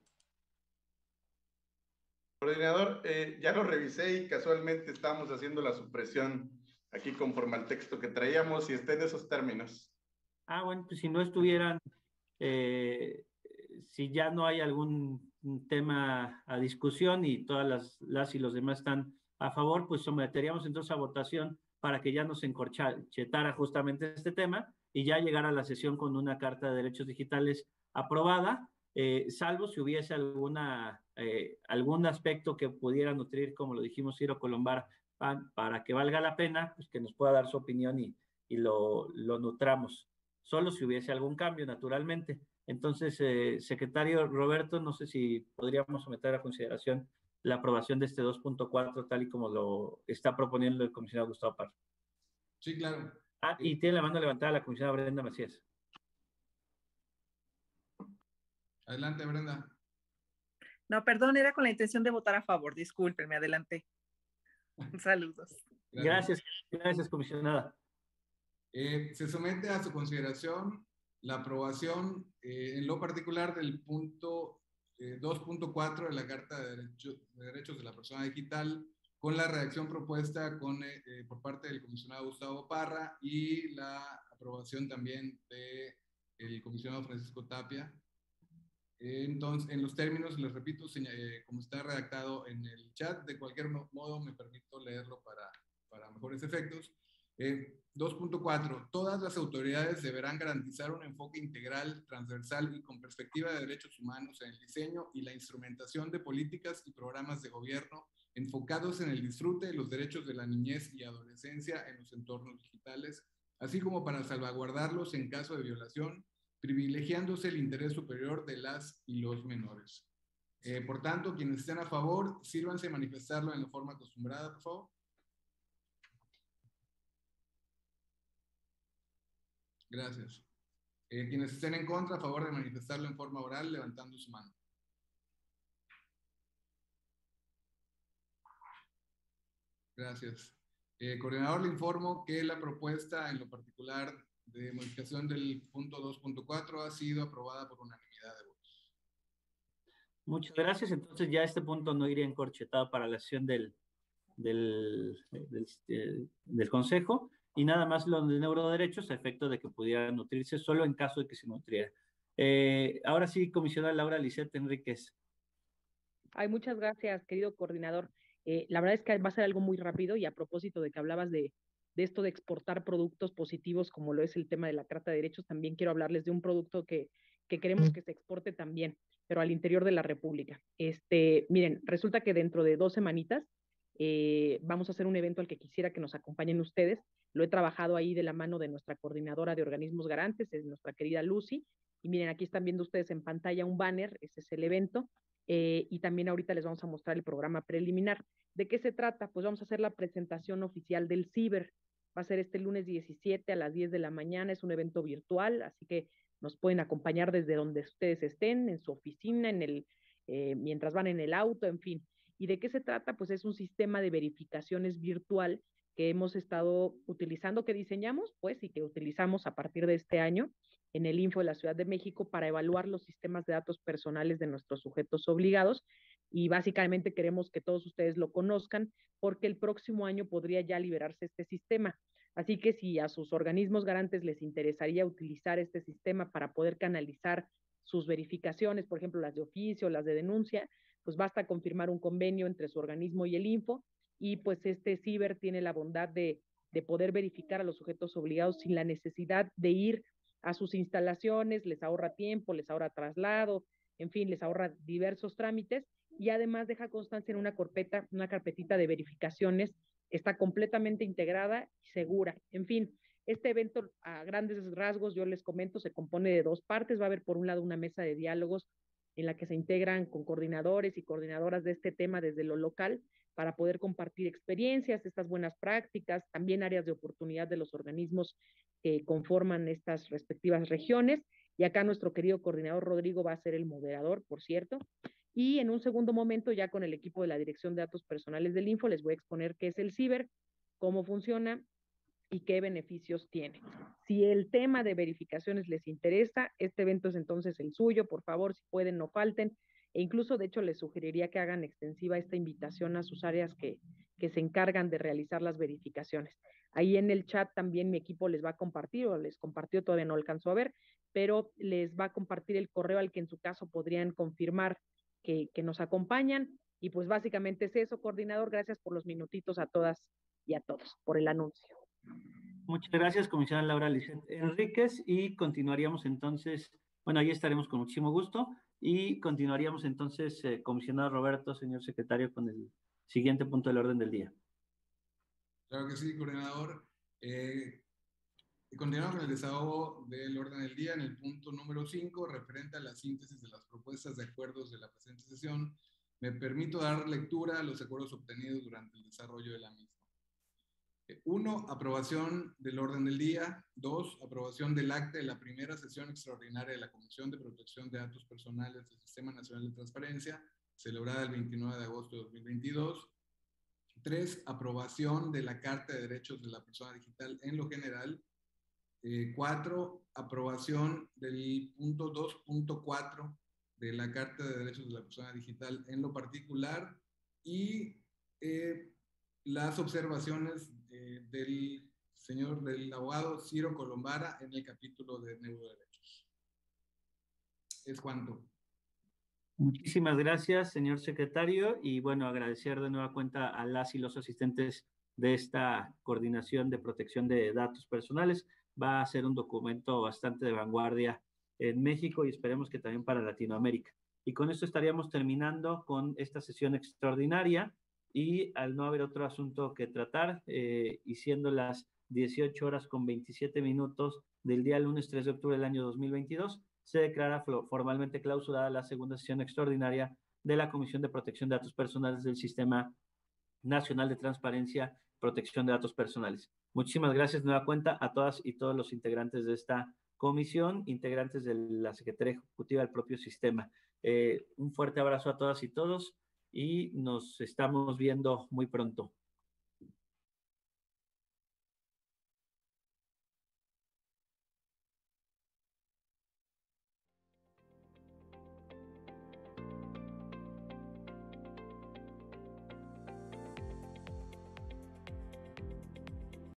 Coordinador, ya lo revisé y casualmente estamos haciendo la supresión aquí conforme al texto que traíamos y está en esos términos. Bueno, pues si no estuvieran, si ya no hay algún tema a discusión y todas las y los demás están a favor, pues someteríamos entonces a votación para que ya nos encorchetara justamente este tema y ya llegara a la sesión con una carta de derechos digitales aprobada, salvo si hubiese algún aspecto que pudiera nutrir, como lo dijimos, Ciro Colombar, para que valga la pena, pues que nos pueda dar su opinión y lo nutramos. Solo si hubiese algún cambio, naturalmente. Entonces, secretario Roberto, no sé si podríamos someter a consideración la aprobación de este 2.4 tal y como lo está proponiendo el comisionado Gustavo Parra. Sí, claro. Y tiene la mano levantada la comisionada Brenda Macías. Adelante, Brenda. No, perdón, era con la intención de votar a favor. Disculpen, me adelanté. Saludos. Gracias, comisionada. Se somete a su consideración la aprobación en lo particular del punto 2.4 de la Carta de Derechos de la Persona Digital, con la redacción propuesta por parte del comisionado Gustavo Parra y la aprobación también del comisionado Francisco Tapia. Entonces, en los términos, les repito, como está redactado en el chat, de cualquier modo me permito leerlo para mejores efectos. 2.4. Todas las autoridades deberán garantizar un enfoque integral, transversal y con perspectiva de derechos humanos en el diseño y la instrumentación de políticas y programas de gobierno enfocados en el disfrute de los derechos de la niñez y adolescencia en los entornos digitales, así como para salvaguardarlos en caso de violación, privilegiándose el interés superior de las y los menores. Por tanto, quienes estén a favor, sírvanse a manifestarlo en la forma acostumbrada, por favor. Gracias. Quienes estén en contra, a favor de manifestarlo en forma oral, levantando su mano. Gracias. Coordinador, le informo que la propuesta en lo particular de modificación del punto 2.4 ha sido aprobada por unanimidad de votos. Muchas gracias. Entonces ya este punto no iría encorchetado para la sesión del Consejo, y nada más lo de neuroderechos a efecto de que pudiera nutrirse solo en caso de que se nutriera. Ahora sí, comisionada Laura Lisette Enríquez. Ay, muchas gracias, querido coordinador. La verdad es que va a ser algo muy rápido, y a propósito de que hablabas de esto de exportar productos positivos, como lo es el tema de la Carta de Derechos, también quiero hablarles de un producto que queremos que se exporte también, pero al interior de la República. Miren, resulta que dentro de 2 semanitas vamos a hacer un evento al que quisiera que nos acompañen ustedes. Lo he trabajado ahí de la mano de nuestra coordinadora de organismos garantes, es nuestra querida Lucy, y miren, aquí están viendo ustedes en pantalla un banner, ese es el evento. Y también ahorita les vamos a mostrar el programa preliminar. ¿De qué se trata? Pues vamos a hacer la presentación oficial del CIBER. Va a ser este lunes 17 a las 10 de la mañana, es un evento virtual, así que nos pueden acompañar desde donde ustedes estén, en su oficina, mientras van en el auto, en fin. ¿Y de qué se trata? Pues es un sistema de verificaciones virtual que hemos estado utilizando, que diseñamos, pues, y que utilizamos a partir de este año en el Info de la Ciudad de México para evaluar los sistemas de datos personales de nuestros sujetos obligados, y básicamente queremos que todos ustedes lo conozcan porque el próximo año podría ya liberarse este sistema. Así que si a sus organismos garantes les interesaría utilizar este sistema para poder canalizar sus verificaciones, por ejemplo, las de oficio, las de denuncia, pues basta confirmar un convenio entre su organismo y el Info, y pues este CIBER tiene la bondad de poder verificar a los sujetos obligados sin la necesidad de ir a sus instalaciones, les ahorra tiempo, les ahorra traslado, en fin, les ahorra diversos trámites, y además deja constancia en una carpetita de verificaciones, está completamente integrada y segura. En fin, este evento a grandes rasgos, yo les comento, se compone de 2 partes. Va a haber por un lado una mesa de diálogos en la que se integran con coordinadores y coordinadoras de este tema desde lo local para poder compartir experiencias, estas buenas prácticas, también áreas de oportunidad de los organismos que conforman estas respectivas regiones. Y acá nuestro querido coordinador Rodrigo va a ser el moderador, por cierto. Y en un segundo momento, ya con el equipo de la Dirección de Datos Personales del Info, les voy a exponer qué es el CIBER, cómo funciona y qué beneficios tiene. Si el tema de verificaciones les interesa, este evento es entonces el suyo. Por favor, si pueden, no falten. E incluso, de hecho, les sugeriría que hagan extensiva esta invitación a sus áreas que se encargan de realizar las verificaciones. Ahí en el chat también mi equipo les va a compartir, o les compartió, todavía no alcanzó a ver, pero les va a compartir el correo al que en su caso podrían confirmar que nos acompañan. Y pues básicamente es eso, coordinador. Gracias por los minutitos a todas y a todos por el anuncio. Muchas gracias, comisionada Laura Lisset Enríquez, y continuaríamos entonces, bueno, ahí estaremos con muchísimo gusto, y continuaríamos entonces, comisionado Roberto, señor secretario, con el siguiente punto del orden del día. Claro que sí, coordinador. Continuamos con el desahogo del orden del día en el punto número 5, referente a la síntesis de las propuestas de acuerdos de la presente sesión. Me permito dar lectura a los acuerdos obtenidos durante el desarrollo de la misma. 1. Aprobación del orden del día. 2. Aprobación del acta de la primera sesión extraordinaria de la Comisión de Protección de Datos Personales del Sistema Nacional de Transparencia, celebrada el 29 de agosto de 2022. 3. Aprobación de la Carta de Derechos de la Persona Digital en lo general. 4. Aprobación del punto 2.4 de la Carta de Derechos de la Persona Digital en lo particular. Y las observaciones del abogado Ciro Colombara en el capítulo de neuroderechos. Es cuanto. Muchísimas gracias, señor secretario, y bueno, agradecer de nueva cuenta a las y los asistentes de esta coordinación de protección de datos personales. Va a ser un documento bastante de vanguardia en México y esperemos que también para Latinoamérica. Y con esto estaríamos terminando con esta sesión extraordinaria. Y al no haber otro asunto que tratar, y siendo las 18:27 del día lunes 3 de octubre del año 2022, se declara formalmente clausurada la segunda sesión extraordinaria de la Comisión de Protección de Datos Personales del Sistema Nacional de Transparencia y Protección de Datos Personales. Muchísimas gracias de nueva cuenta a todas y todos los integrantes de esta comisión, integrantes de la Secretaría Ejecutiva del propio sistema. Un fuerte abrazo a todas y todos, y nos estamos viendo muy pronto.